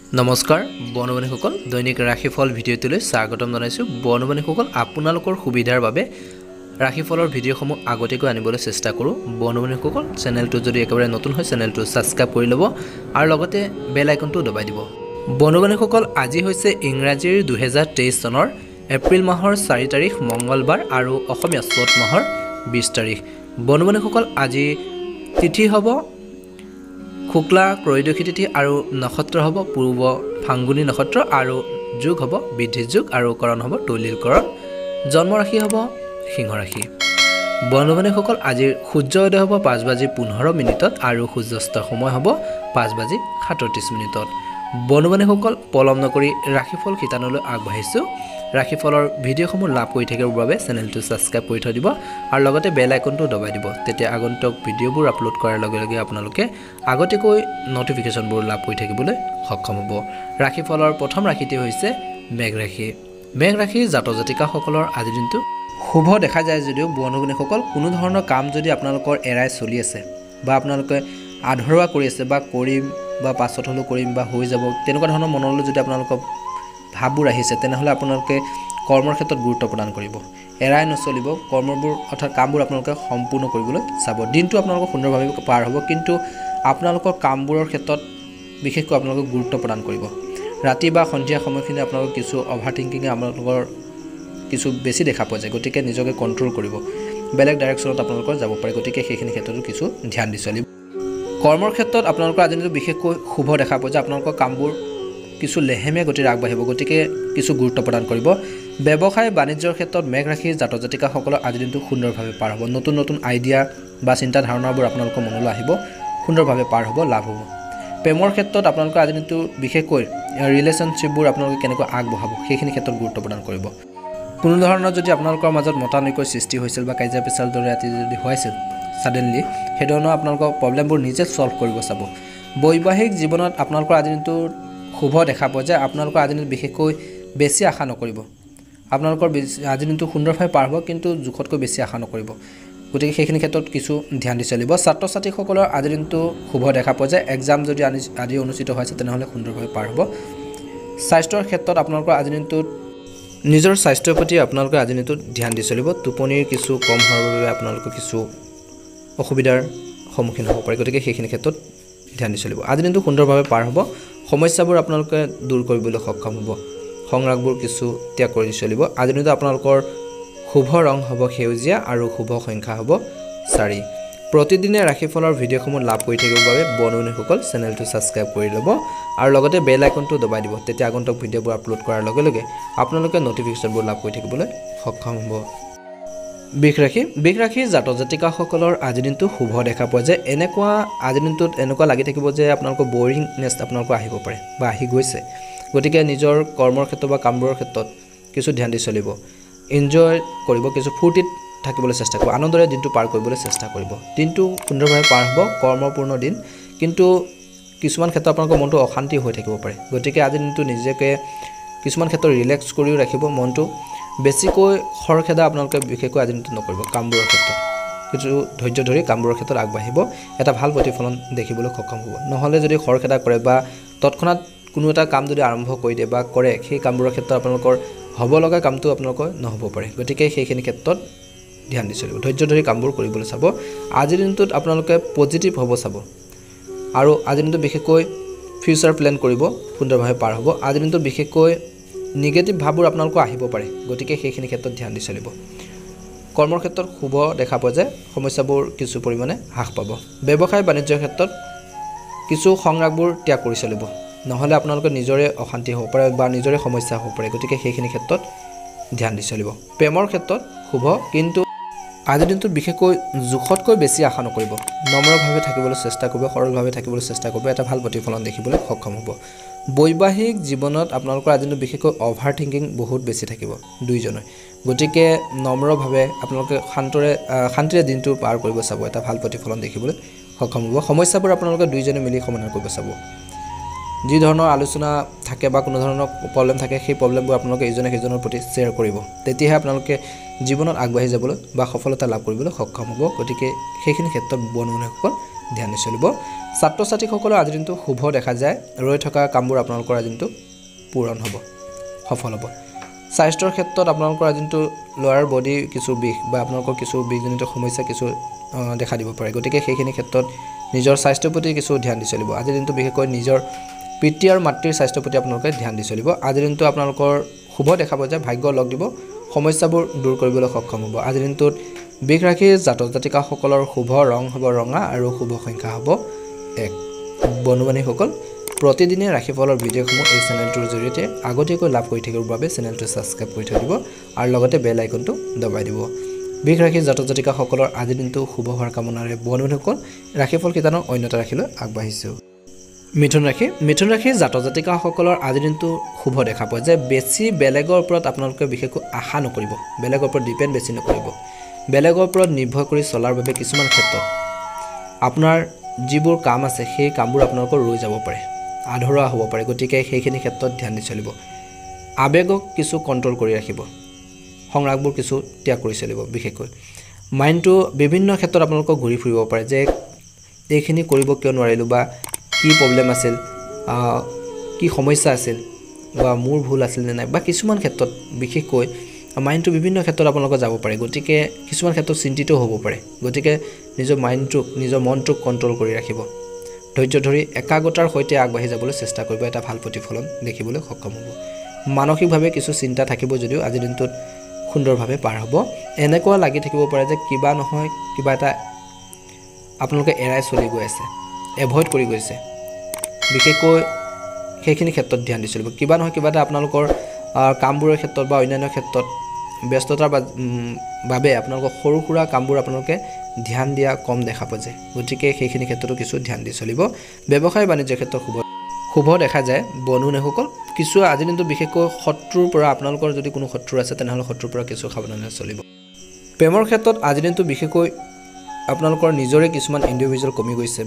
নমস্কাৰ বন্ধুসকল দৈনিক ৰাশিফল ভিডিঅ'টোলৈ স্বাগতম জনাইছো বন্ধুসকল আপোনালোকৰ সুবিধাৰ বাবে ৰাশিফলৰ ভিডিঅ'সমূহ আগতীয়াকৈ আনিবলৈ চেষ্টা কৰোঁ বন্ধুসকল চেনেলটো যদি একেবাৰে নতুন হয় চেনেলটো সাবস্ক্ৰাইব কৰি ল'ব আৰু লগতে বেল আইকনটো দবাই দিব বন্ধুসকল আজি হৈছে ইংৰাজীৰ 2023 চনৰ এপ্ৰিল মাহৰ 4 তাৰিখ মঙ্গলবাৰ আৰু অসমীয়া চত মাহৰ 20 তাৰিখ বন্ধুসকল আজি তিথি হ'ব শুক্লা ত্ৰয়োদশী তিথি আৰু নক্ষত্ৰ হ'ব পূৰ্ব ফাংগুনী নক্ষত্ৰ আৰু যোগ হ'ব বৃদ্ধি যোগ আৰু কৰণ হ'ব তলিল কৰণ জন্ম ৰাশি হ'ব সিংহ ৰাশি বন্ধুসকল আজিৰ সূৰ্যোদয় হ'ব 5:15 আৰু সূৰ্যাস্ত সময় হ'ব 5:37 বন্ধুসকল পলম নকৰি ৰাশিফল শিতানলৈ আগবাঢ়িছো ৰাশিফলৰ ভিডিঅ'সমূহ লাভ কৰি থাকিবৰ বাবে চেনেলটো সাবস্ক্ৰাইব কৰি থৈ দিব আৰু লগতে বেল আইকনটো দবাই দিব তেতিয়া আগন্তুক ভিডিঅ'বোৰ আপলোড কৰাৰ লগে লগে আপোনালোকে আগতীয়াকৈ নটিফিকেশনবোৰ লাভ কৰি থাকিবলৈ সক্ষম হ'ব ৰাশিফলৰ প্ৰথম ৰাশিটি হৈছে মেঘ ৰাশি মেঘ ৰাশিৰ জাতক জাতিকাসকলৰ আজি দিনটো শুভ দেখা যায় যদিও বন্ধুসকল কোনো ধৰণৰ কাম যদি আপোনালোকৰ এৰাই চলি আছে বা আপোনালোকে আধৰুৱা কৰি আছে বা কৰিম বা পাছত হলো কৰিম বা হৈ যাব তেনেকুৱা ধৰণৰ মনলৈ যদি আপোনালোকৰ ভাববোৰ আহিছে তেনেহলে আপোনালোকে কৰ্মৰ ক্ষেত্ৰত গুৰুত্ব প্ৰদান কৰিব এৰাই নচলিব কৰ্মবোৰ অৰ্থাৎ কামবোৰ আপোনালোকে সম্পূৰ্ণ কৰিবলৈ চাব দিনটো আপোনালোকৰ সুন্দৰভাৱে পাৰ হ'ব কিন্তু আপোনালোকৰ কামবোৰৰ ক্ষেত্ৰত বিশেষকৈ আপোনালোকে গুৰুত্ব প্ৰদান কৰিব ৰাতি বা সন্ধিয়া সময়খিনি আপোনালোকৰ কিছু অভাৰথিংকিং আপোনালোকৰ কিছু বেছি দেখা পোৱা যায় গতিকে নিজকে কন্ট্ৰোল কৰিব বেলেগ ডাইৰেকচনত আপোনালোকৰ যাব পাৰে গতিকে সেইখিনি ক্ষেত্ৰতো কিছু ধ্যান দি চলিব কৰ্মৰ ক্ষেত্ৰত আপোনালোকৰ আজি দিনটো বিশেষকৈ শুভ দেখা পোৱা যায় আপোনালোকৰ কামবোৰ কিছু লেহেমীয়া গতিৰে আগবাঢ়িব গতিকে কিছু গুৰুত্ব প্ৰদান কৰিব ব্যৱসায় বাণিজ্যৰ ক্ষেত্ৰত মেঘ ৰাশিৰ জাতক জাতিকাসকলৰ আজি দিনটো সুন্দৰভাৱে পাৰ হ'ব নতুন নতুন আইডিয়া বা চিন্তা ধাৰণাবোৰ আপোনালোকৰ মনলৈ আহিব সুন্দৰভাৱে পাৰ হ'ব লাভ হ'ব প্ৰেমৰ ক্ষেত্ৰত আপোনালোকৰ আজি দিনটো বিশেষকৈ ৰিলেশ্যনশ্বিপবোৰ আপোনালোকে কেনেকৈ আগবঢ়াব সেইখিনি ক্ষেত্ৰত গুৰুত্ব প্ৰদান কৰিব কোনো ধৰণৰ যদি আপোনালোকৰ মাজত মতানৈক্যৰ সৃষ্টি হৈছিল বা কাজিয়া পেচাল দৰে ৰাতি যদি হৈছিল সাডেনলি সেই ধৰণৰ আপোনালোকৰ প্ৰব্লেমবোৰ নিজে সলভ কৰিব চাব বৈবাহিক জীৱনত আপোনালোকৰ আজি দিনটো শুভ দেখা পোৱা যায় আপোনালোকৰ আজি দিনটো বিশেষকৈ বেছি আশা নকৰিব আপোনালোকৰ আজি দিনটো সুন্দৰভাৱে পাৰ হ'ব কিন্তু জুখতকৈ বেছি আশা নকৰিব গতিকে সেইখিনি ক্ষেত্ৰত কিছু ধ্যান দি চলিব ছাত্ৰ ছাত্ৰীসকলৰ আজি দিনটো শুভ দেখা পোৱা যায় এক্সাম যদি আজি অনুষ্ঠিত হৈছে তেনেহলে সুন্দৰভাৱে পাৰ হ'ব স্বাস্থ্যৰ ক্ষেত্ৰত আপোনালোকৰ আজি দিনটো নিজৰ স্বাস্থ্যৰ প্ৰতি আপোনালোকে আজি দিনটো ধ্যান দি চলিব টোপনিৰ কিছু কম হোৱাৰ বাবে আপোনালোকে কিছু অসুবিধাৰ সন্মুখীন হ'ব পাৰে গতিকে সেইখিনি ক্ষেত্ৰত ধ্যান দি চলিব আজি দিনটো সুন্দৰভাৱে পাৰ হ'ব সমস্যাবোৰ আপোনালোকে দূৰ কৰিবলৈ সক্ষম হ'ব সংৰাগবোৰ কিছু ত্যাগ কৰি চলিব আজি দিনটো আপোনালোকৰ শুভ ৰং হ'ব সেউজীয়া আৰু শুভ সংখ্যা হ'ব 4 প্ৰতিদিনে ৰাশিফলৰ ভিডিঅ'সমূহ লাভ কৰি থাকিবৰ বাবে বন্ধুসকল চেনেলটো সাবস্ক্ৰাইব কৰি ল'ব আৰু লগতে বেল আইকনটো দবাই দিব তেতিয়া আগন্তুক ভিডিঅ'বোৰ আপলোড কৰাৰ লগে লগে আপোনালোকে নটিফিকেশনবোৰ লাভ কৰি থাকিবলৈ সক্ষম হ'ব বৃষ ৰাশিৰ জাতক জাতিকাসকলৰ আজি দিনটো শুভ দেখা পোৱা যায় এনেকুৱা আজি দিনটোত এনেকুৱা লাগি থাকিব যে আপোনালোকৰ বৰিংনেছ আপোনালোকৰ আহিব পাৰে বা আহি গৈছে গতিকে নিজৰ কৰ্মৰ ক্ষেত্ৰত বা কামবোৰৰ ক্ষেত্ৰত কিছু ধ্যান দি চলিব এনজয় কৰিব কিছু ফূৰ্তিত থাকিবলৈ চেষ্টা কৰিব আনন্দৰে দিনটো পাৰ কৰিবলৈ চেষ্টা কৰিব দিনটো সুন্দৰভাৱে পাৰ হ'ব কৰ্মপূৰ্ণ দিন কিন্তু কিছুমান ক্ষেত্ৰত আপোনালোকৰ মনটো অশান্তি হৈ থাকিব পাৰে গতিকে আজি দিনটো নিজকে কিছুমান ক্ষেত্ৰত ৰিলেক্স কৰিও ৰাখিব মনটো বেছিকৈ খৰখেদা আপোনালোকে বিশেষকৈ আজি দিনটো নকৰিব কামবোৰৰ ক্ষেত্ৰত কিছু ধৈৰ্য ধৰি কামবোৰৰ ক্ষেত্ৰত আগবাঢ়িব এটা ভাল প্ৰতিফলন দেখিবলৈ সক্ষম হ'ব নহলে যদি খৰখেদা কৰে বা তৎক্ষণাত কোনো এটা কাম যদি আৰম্ভ কৰি দিয়ে বা কৰে সেই কামবোৰৰ ক্ষেত্ৰত আপোনালোকৰ হ'ব লগা কামটো আপোনালোকৰ নহ'ব পাৰে গতিকে সেইখিনি ক্ষেত্ৰত ধ্যান দি চলিব ধৈৰ্য ধৰি কামবোৰ কৰিবলৈ চাব আজিৰ দিনটোত আপোনালোকে পজিটিভ হ'ব চাব আৰু আজিৰ দিনটো বিশেষকৈ ফিউচাৰ প্লেন কৰিব সুন্দৰভাৱে পাৰ হ'ব আজিৰ দিনটোত বিশেষকৈ নিগেটিভ ভাববোৰ আপোনালোকৰ আহিব পাৰে গতিকে সেইখিনি ক্ষেত্ৰত ধ্যান দি চলিব কৰ্মৰ ক্ষেত্ৰত শুভ দেখা পোৱা যায় সমস্যাবোৰ কিছু পৰিমাণে হ্ৰাস পাব ব্যৱসায় বাণিজ্যৰ ক্ষেত্ৰত কিছু সংৰাগবোৰ ত্যাগ কৰি চলিব নহলে আপোনালোকৰ নিজৰে অশান্তি হ'ব পাৰে বা নিজৰে সমস্যা হ'ব পাৰে গতিকে সেইখিনি ক্ষেত্ৰত ধ্যান দি চলিব প্ৰেমৰ ক্ষেত্ৰত শুভ কিন্তু আজিৰ দিনটোত বিশেষকৈ জুখতকৈ বেছি আশা নকৰিব নম্ৰভাৱে থাকিবলৈ চেষ্টা কৰিব সৰলভাৱে থাকিবলৈ চেষ্টা কৰিব এটা ভাল প্ৰতিফলন দেখিবলৈ সক্ষম হ'ব বৈবাহিক জীৱনত আপোনালোকৰ আজি দিনটো বিশেষকৈ অভাৰথিংকিং বহুত বেছি থাকিব দুইজনে গতিকে নম্ৰভাৱে আপোনালোকে শান্তিৰে দিনটো পাৰ কৰিব চাব এটা ভাল প্ৰতিফলন দেখিবলৈ সক্ষম হ'ব সমস্যাবোৰ আপোনালোকে দুইজনে মিলি সমাধান কৰিব চাব যি ধৰণৰ আলোচনা থাকে বা কোনো ধৰণৰ প্ৰবলেম থাকে সেই প্ৰবলেমবোৰ আপোনালোকে ইজনে সিজনৰ প্ৰতি শ্বেয়াৰ কৰিব তেতিয়াহে আপোনালোকে জীৱনত আগবাঢ়ি যাবলৈ বা সফলতা লাভ কৰিবলৈ সক্ষম হ'ব গতিকে সেইখিনি ক্ষেত্ৰত বন্ধুসকল ধ্যান দি চলিব ছাত্ৰ ছাত্ৰীসকলৰ আজি দিনটো শুভ দেখা যায় ৰৈ থকা কামবোৰ আপোনালোকৰ আজি দিনটো পূৰণ হ'ব সফল হ'ব স্বাস্থ্যৰ ক্ষেত্ৰত আপোনালোকৰ আজি দিনটো লোৱাৰ বডি কিছু বিষ বা আপোনালোকৰ কিছু বিঘজনিত সমস্যা কিছু দেখা দিব পাৰে গতিকে সেইখিনি ক্ষেত্ৰত নিজৰ স্বাস্থ্যৰ প্ৰতি কিছু ধ্যান দি চলিব আজি দিনটো বিশেষকৈ নিজৰ পিতৃ আৰু মাতৃৰ স্বাস্থ্যৰ প্ৰতি আপোনালোকে ধ্যান দি চলিব আজি দিনটো আপোনালোকৰ শুভ দেখাব যে ভাগ্য লগ দিব সমস্যাবোৰ দূৰ কৰিবলৈ সক্ষম হ'ব আজি দিনটোত বিষ ৰাশি জাতক জাতিকাসকলৰ শুভ ৰং হ'ব ৰঙা আৰু শুভ সংখ্যা হ'ব 1 বন্ধু-বান্ধৱীসকল প্ৰতিদিনে ৰাশিফলৰ ভিডিঅ'সমূহ এই চেনেলটোৰ জৰিয়তে আগতীয়াকৈ লাভ কৰি থাকিবৰ বাবে চেনেলটো ছাবস্ক্ৰাইব কৰি থৈ দিব আৰু লগতে বেল আইকনটো দবাই দিব বিষ ৰাশি জাতক জাতিকাসকলৰ আজি দিনটো শুভ হোৱাৰ কামনাৰে বন্ধু-বান্ধৱীসকল ৰাশিফল কিতানৰ অন্যটা ৰাশিলৈ আগবাঢ়িছোঁ মিথুন ৰাশি জাতক জাতিকাসকলৰ আজি দিনটো শুভ দেখা পোৱা যে বেছি বেলেগৰ ওপৰত আপোনালোকে বিশেষকৈ আশা নকৰিব বেলেগৰ ওপৰত ডিপেণ্ড বেছি নকৰিব বেলেগৰ ওপৰত নিৰ্ভৰ কৰি চলাৰ বাবে কিছুমান ক্ষেত্ৰত আপোনাৰ যিবোৰ কাম আছে সেই কামবোৰ আপোনালোকৰ ৰৈ যাব পাৰে আধৰুৱা হ'ব পাৰে গতিকে সেইখিনি ক্ষেত্ৰত ধ্যান দি চলিব আবেগক কিছু কণ্ট্ৰল কৰি ৰাখিব সংৰাগবোৰ কিছু ত্যাগ কৰি চলিব বিশেষকৈ মাইণ্ডটো বিভিন্ন ক্ষেত্ৰত আপোনালোকক ঘূৰি ফুৰিব পাৰে যে এইখিনি কৰিব কিয় নোৱাৰিলোঁ বা কি প্ৰব্লেম আছিল কি সমস্যা আছিল বা মোৰ ভুল আছিল নে নাই বা কিছুমান ক্ষেত্ৰত বিশেষকৈ মাইণ্ডটো বিভিন্ন ক্ষেত্ৰত আপোনালোকৰ যাব পাৰে গতিকে কিছুমান ক্ষেত্ৰত চিন্তিত হ'ব পাৰে গতিকে নিজৰ মাইণ্ডটোক নিজৰ মনটোক কণ্ট্ৰল কৰি ৰাখিব ধৈৰ্য ধৰি একাগ্ৰতাৰ সৈতে আগবাঢ়ি যাবলৈ চেষ্টা কৰিব এটা ভাল প্ৰতিফলন দেখিবলৈ সক্ষম হ'ব মানসিকভাৱে কিছু চিন্তা থাকিব যদিও আজি দিনটোত সুন্দৰভাৱে পাৰ হ'ব এনেকুৱা লাগি থাকিব পাৰে যে কিবা নহয় কিবা এটা আপোনালোকে এৰাই চলি গৈ আছে এভয়েড কৰি গৈছে বিশেষকৈ সেইখিনি ক্ষেত্ৰত ধ্যান দি চলিব কিবা নহয় কিবা এটা আপোনালোকৰ কামবোৰৰ ক্ষেত্ৰত বা অন্যান্য ক্ষেত্ৰত ব্যস্ততাৰ বাবে আপোনালোকৰ সৰু সুৰা কামবোৰ আপোনালোকে ধ্যান দিয়া কম দেখা পোৱা যায় গতিকে সেইখিনি ক্ষেত্ৰতো কিছু ধ্যান দি চলিব ব্যৱসায় বাণিজ্যৰ ক্ষেত্ৰত শুভ দেখা যায় বন্ধু-বান্ধৱীসকল কিছু আজি দিনটো বিশেষকৈ শত্ৰুৰ পৰা আপোনালোকৰ যদি কোনো শত্ৰু আছে তেনেহ'লে শত্ৰুৰ পৰা কিছু সাৱধানে চলিব প্ৰেমৰ ক্ষেত্ৰত আজি দিনটো বিশেষকৈ আপোনালোকৰ নিজৰে কিছুমান ইণ্ডিভিজুৱেল কমি গৈছে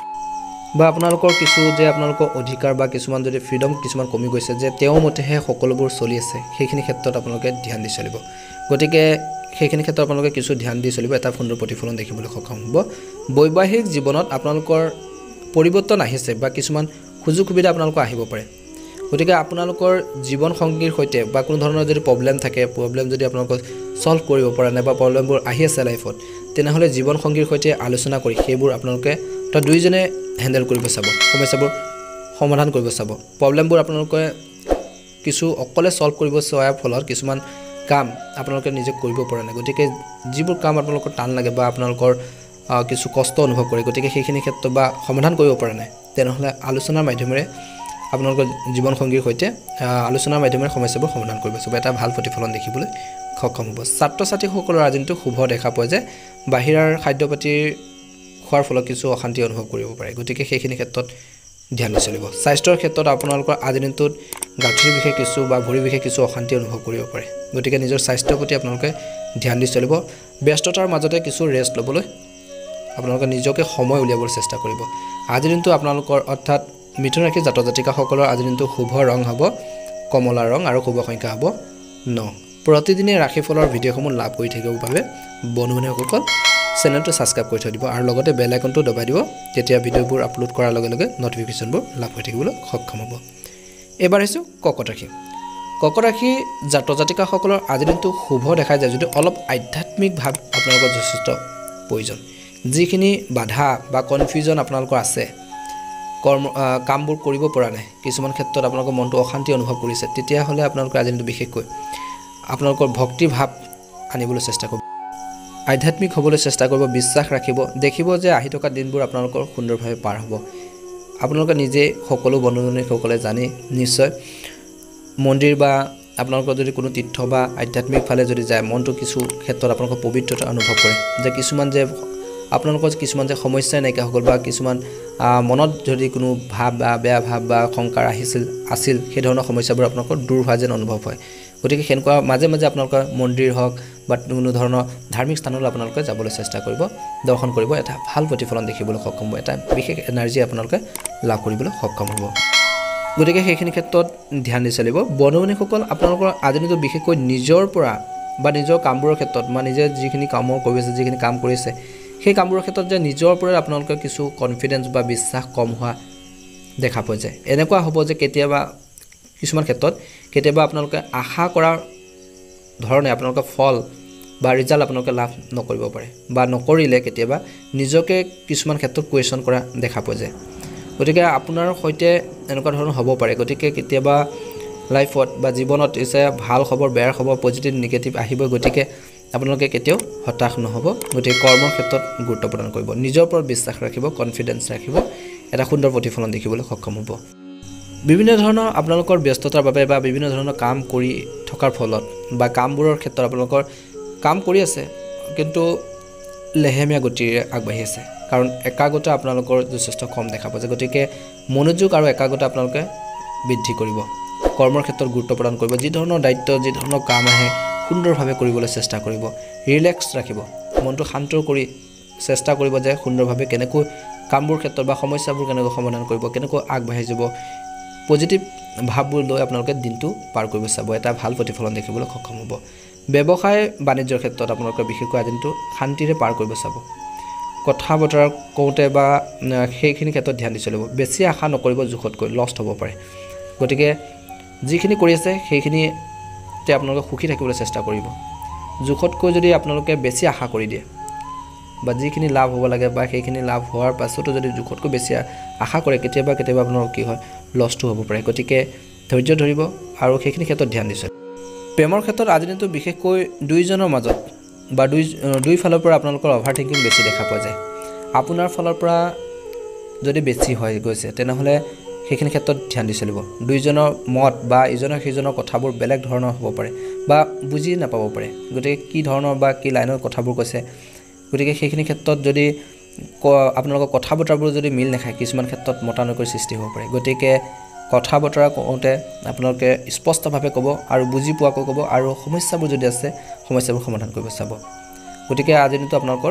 বা আপোনালোকৰ কিছু যে আপোনালোকৰ অধিকাৰ বা কিছুমান যদি ফ্ৰীডম কিছুমান কমি গৈছে যে তেওঁৰ মতেহে সকলোবোৰ চলি আছে সেইখিনি ক্ষেত্ৰত আপোনালোকে ধ্যান দি চলিব গতিকে সেইখিনি ক্ষেত্ৰত আপোনালোকে কিছু ধ্যান দি চলিব এটা সুন্দৰ প্ৰতিফলন দেখিবলৈ সক্ষম হ'ব বৈবাহিক জীৱনত আপোনালোকৰ পৰিৱৰ্তন আহিছে বা কিছুমান সুযোগ সুবিধা আপোনালোকৰ আহিব পাৰে গতিকে আপোনালোকৰ জীৱন সংগীৰ সৈতে বা কোনো ধৰণৰ যদি প্ৰব্লেম থাকে প্ৰব্লেম যদি আপোনালোকৰ সলভ কৰিব পৰা নাই বা প্ৰব্লেমবোৰ আহি আছে লাইফত তেনেহ'লে জীৱন সংগীৰ সৈতে আলোচনা কৰি সেইবোৰ আপোনালোকে দুইজনে হেণ্ডেল কৰিব চাব সমস্যাবোৰ সমাধান কৰিব চাব প্ৰব্লেমবোৰ আপোনালোকে কিছু অকলে সলভ কৰিব চোৱাৰ ফলত কিছুমান কাম আপোনালোকে নিজে কৰিব পৰা নাই গতিকে যিবোৰ কাম আপোনালোকৰ টান লাগে বা আপোনালোকৰ কিছু কষ্ট অনুভৱ কৰে গতিকে সেইখিনি ক্ষেত্ৰত বা সমাধান কৰিব পৰা নাই তেনেহ'লে আলোচনাৰ মাধ্যমেৰে আপোনালোকৰ জীৱন সংগীৰ সৈতে আলোচনাৰ মাধ্যমেৰে সমস্যাবোৰ সমাধান কৰিব চাব এটা ভাল প্ৰতিফলন দেখিবলৈ সক্ষম হ'ব ছাত্ৰ ছাত্ৰীসকলৰ আজি দিনটো শুভ দেখা পোৱা যে বাহিৰৰ খাদ্যপাতিৰ খোৱাৰ ফলত কিছু অশান্তি অনুভৱ কৰিব পাৰে গতিকে সেইখিনি ক্ষেত্ৰত ধ্যান দি চলিব স্বাস্থ্যৰ ক্ষেত্ৰত আপোনালোকৰ আজি দিনটোত গাঁঠিৰ বিশেষ কিছু বা ভৰিৰ বিশেষ কিছু অশান্তি অনুভৱ কৰিব পাৰে গতিকে নিজৰ স্বাস্থ্যৰ প্ৰতি আপোনালোকে ধ্যান দি চলিব ব্যস্ততাৰ মাজতে কিছু ৰেষ্ট ল'বলৈ আপোনালোকে নিজকে সময় উলিয়াবলৈ চেষ্টা কৰিব আজি দিনটো আপোনালোকৰ অৰ্থাৎ মিথুন ৰাশি জাতক জাতিকাসকলৰ আজি দিনটো শুভ ৰং হ'ব কমলা ৰং আৰু শুভ সংখ্যা হ'ব 9 প্ৰতিদিনে ৰাশিফলৰ ভিডিঅ'সমূহ লাভ কৰি থাকিবৰ বাবে বন্ধু-বান্ধৱীসকল চেনেলটো ছাবস্ক্ৰাইব কৰি থৈ দিব আৰু লগতে বেল আইকনটো দবাই দিব তেতিয়া ভিডিঅ'বোৰ আপলোড কৰাৰ লগে লগে নটিফিকেশ্যনবোৰ লাভ হৈ থাকিবলৈ সক্ষম হ'ব এবাৰ আহিছোঁ কৰ্কট ৰাশি জাতক জাতিকাসকলৰ আজি দিনটো শুভ দেখা যায় যদি অলপ আধ্যাত্মিক ভাৱ আপোনালোকৰ যথেষ্ট প্ৰয়োজন যিখিনি বাধা বা কনফিউজন আপোনালোকৰ আছে কামবোৰ কৰিব পৰা নাই কিছুমান ক্ষেত্ৰত আপোনালোকৰ মনটো অশান্তি অনুভৱ কৰিছে তেতিয়াহ'লে আপোনালোকৰ আজি দিনটো বিশেষকৈ আপোনালোকৰ ভক্তি ভাৱ আনিবলৈ চেষ্টা কৰিব আধ্যাত্মিক হ'বলৈ চেষ্টা কৰিব বিশ্বাস ৰাখিব দেখিব যে আহি থকা দিনবোৰ আপোনালোকৰ সুন্দৰভাৱে পাৰ হ'ব আপোনালোকে নিজে সকলো বন্ধু-বান্ধৱীসকলে জানি নিশ্চয় মন্দিৰ বা আপোনালোকৰ যদি কোনো তীৰ্থ বা আধ্যাত্মিক ফালে যদি যায় মনটো কিছু ক্ষেত্ৰত আপোনালোকৰ পবিত্ৰতা অনুভৱ কৰে যে কিছুমান যে আপোনালোকৰ কিছুমান যে সমস্যা নাইকিয়া হৈ গ'ল বা কিছুমান মনত যদি কোনো ভাৱ বা বেয়া ভাৱ বা শংকাৰ আছিল সেই ধৰণৰ সমস্যাবোৰ আপোনালোকৰ দূৰ হোৱা যেন অনুভৱ হয় গতিকে সেনেকুৱা মাজে মাজে আপোনালোকৰ মন্দিৰ হওক বা কোনো ধৰণৰ ধাৰ্মিক স্থানলৈ আপোনালোকে যাবলৈ চেষ্টা কৰিব দৰ্শন কৰিব এটা ভাল প্ৰতিফলন দেখিবলৈ সক্ষম হ'ব এটা বিশেষ এনাৰ্জি আপোনালোকে লাভ কৰিবলৈ সক্ষম হ'ব গতিকে সেইখিনি ক্ষেত্ৰত ধ্যান দি চলিব বন্ধু-বান্ধৱীসকল আপোনালোকৰ আজি দিনটো বিশেষকৈ নিজৰ পৰা বা নিজৰ কামবোৰৰ ক্ষেত্ৰত বা নিজে যিখিনি কামৰ কৰি আছে যিখিনি কাম কৰিছে সেই কামবোৰৰ ক্ষেত্ৰত যে নিজৰ ওপৰত আপোনালোকে কিছু কনফিডেন্স বা বিশ্বাস কম হোৱা দেখা পোৱা যায় এনেকুৱা হ'ব যে কেতিয়াবা কিছুমান ক্ষেত্ৰত কেতিয়াবা আপোনালোকে আশা কৰাৰ ধৰণে আপোনালোকে ফল বা ৰিজাল্ট আপোনালোকে লাভ নকৰিব পাৰে বা নকৰিলে কেতিয়াবা নিজকে কিছুমান ক্ষেত্ৰত কুৱেশ্যন কৰা দেখা পোৱা যায় গতিকে আপোনাৰ সৈতে এনেকুৱা ধৰণৰ হ'ব পাৰে গতিকে কেতিয়াবা লাইফত বা জীৱনত এসে ভাল খবৰ বেয়াৰ খবৰ পজিটিভ নেগেটিভ আহিব গতিকে আপোনালোকে কেতিয়াও হতাশ নহব গতিকে কৰ্মৰ ক্ষেত্ৰত গুৰুত্ব প্ৰদান কৰিব নিজৰ ওপৰত বিশ্বাস ৰাখিব কনফিডেন্স ৰাখিব এটা সুন্দৰ প্ৰতিফলন দেখিবলৈ সক্ষম হ'ব বিভিন্ন ধৰণৰ আপোনালোকৰ ব্যস্ততাৰ বাবে বা বিভিন্ন ধৰণৰ কাম কৰি থকাৰ ফলত বা কামবোৰৰ ক্ষেত্ৰত আপোনালোকৰ কাম কৰি আছে কিন্তু লেহেমীয়া গতিৰে আগবাঢ়ি আছে কাৰণ একাগ্ৰতা আপোনালোকৰ যথেষ্ট কম দেখা পোৱা যায় গতিকে মনোযোগ আৰু একাগ্ৰতা আপোনালোকে বৃদ্ধি কৰিব কৰ্মৰ ক্ষেত্ৰত গুৰুত্ব প্ৰদান কৰিব যি ধৰণৰ দায়িত্ব যি ধৰণৰ কাম আহে সুন্দৰভাৱে কৰিবলৈ চেষ্টা কৰিব ৰিলেক্স ৰাখিব মনটো শান্ত কৰি চেষ্টা কৰিব যে সুন্দৰভাৱে কেনেকৈ কামবোৰ ক্ষেত্ৰত বা সমস্যাবোৰ কেনেকৈ সমাধান কৰিব কেনেকৈ আগবাঢ়ি যাব পজিটিভ ভাৱবোৰ লৈ আপোনালোকে দিনটো পাৰ কৰিব চাব এটা ভাল প্ৰতিফলন দেখিবলৈ সক্ষম হ'ব ব্যৱসায় বাণিজ্যৰ ক্ষেত্ৰত আপোনালোকৰ বিশেষকৈ দিনটো শান্তিৰে পাৰ কৰিব চাব কথা বতৰা কওঁতে বা সেইখিনি ক্ষেত্ৰত ধ্যান দি চলিব বেছি আশা নকৰিব জোখতকৈ লষ্ট হ'ব পাৰে গতিকে যিখিনি কৰি আছে সেইখিনিতে আপোনালোকে সুখী থাকিবলৈ চেষ্টা কৰিব জোখতকৈ যদি আপোনালোকে বেছি আশা কৰি দিয়ে বা যিখিনি লাভ হ'ব লাগে বা সেইখিনি লাভ হোৱাৰ পাছতো যদি জোখতকৈ বেছি আশা কৰে কেতিয়াবা আপোনালোকৰ কি হয় লষ্ট হ'ব পাৰে গতিকে ধৈৰ্য ধৰিব আৰু সেইখিনি ক্ষেত্ৰত ধ্যান দিছে প্ৰেমৰ ক্ষেত্ৰত আজি দিনটো বিশেষকৈ দুইজনৰ মাজত বা দুই ফালৰ পৰা আপোনালোকৰ অভাৰ থিংকিং বেছি দেখা পোৱা যায় আপোনাৰ ফালৰ পৰা যদি বেছি হয় গৈছে তেনেহলে সেইখিনি ক্ষেত্ৰত ধ্যান দি চলিব দুইজনৰ মত বা ইজনৰ সিজনৰ কথাবোৰ বেলেগ ধৰণৰ হ'ব পাৰে বা বুজি নাপাব পাৰে গতিকে কি ধৰণৰ বা কি লাইনৰ কথাবোৰ কৈছে গতিকে সেইখিনি ক্ষেত্ৰত যদি আপোনালোকৰ কথা বতৰাবোৰ যদি মিল নাখায় কিছুমান ক্ষেত্ৰত মতানৈক্যৰ সৃষ্টি হ'ব পাৰে গতিকে কথা বতৰা কওঁতে আপোনালোকে স্পষ্টভাৱে ক'ব আৰু বুজি পোৱাকৈ ক'ব আৰু সমস্যাবোৰ যদি আছে সমস্যাবোৰ সমাধান কৰিব চাব গতিকে আজি দিনটো আপোনালোকৰ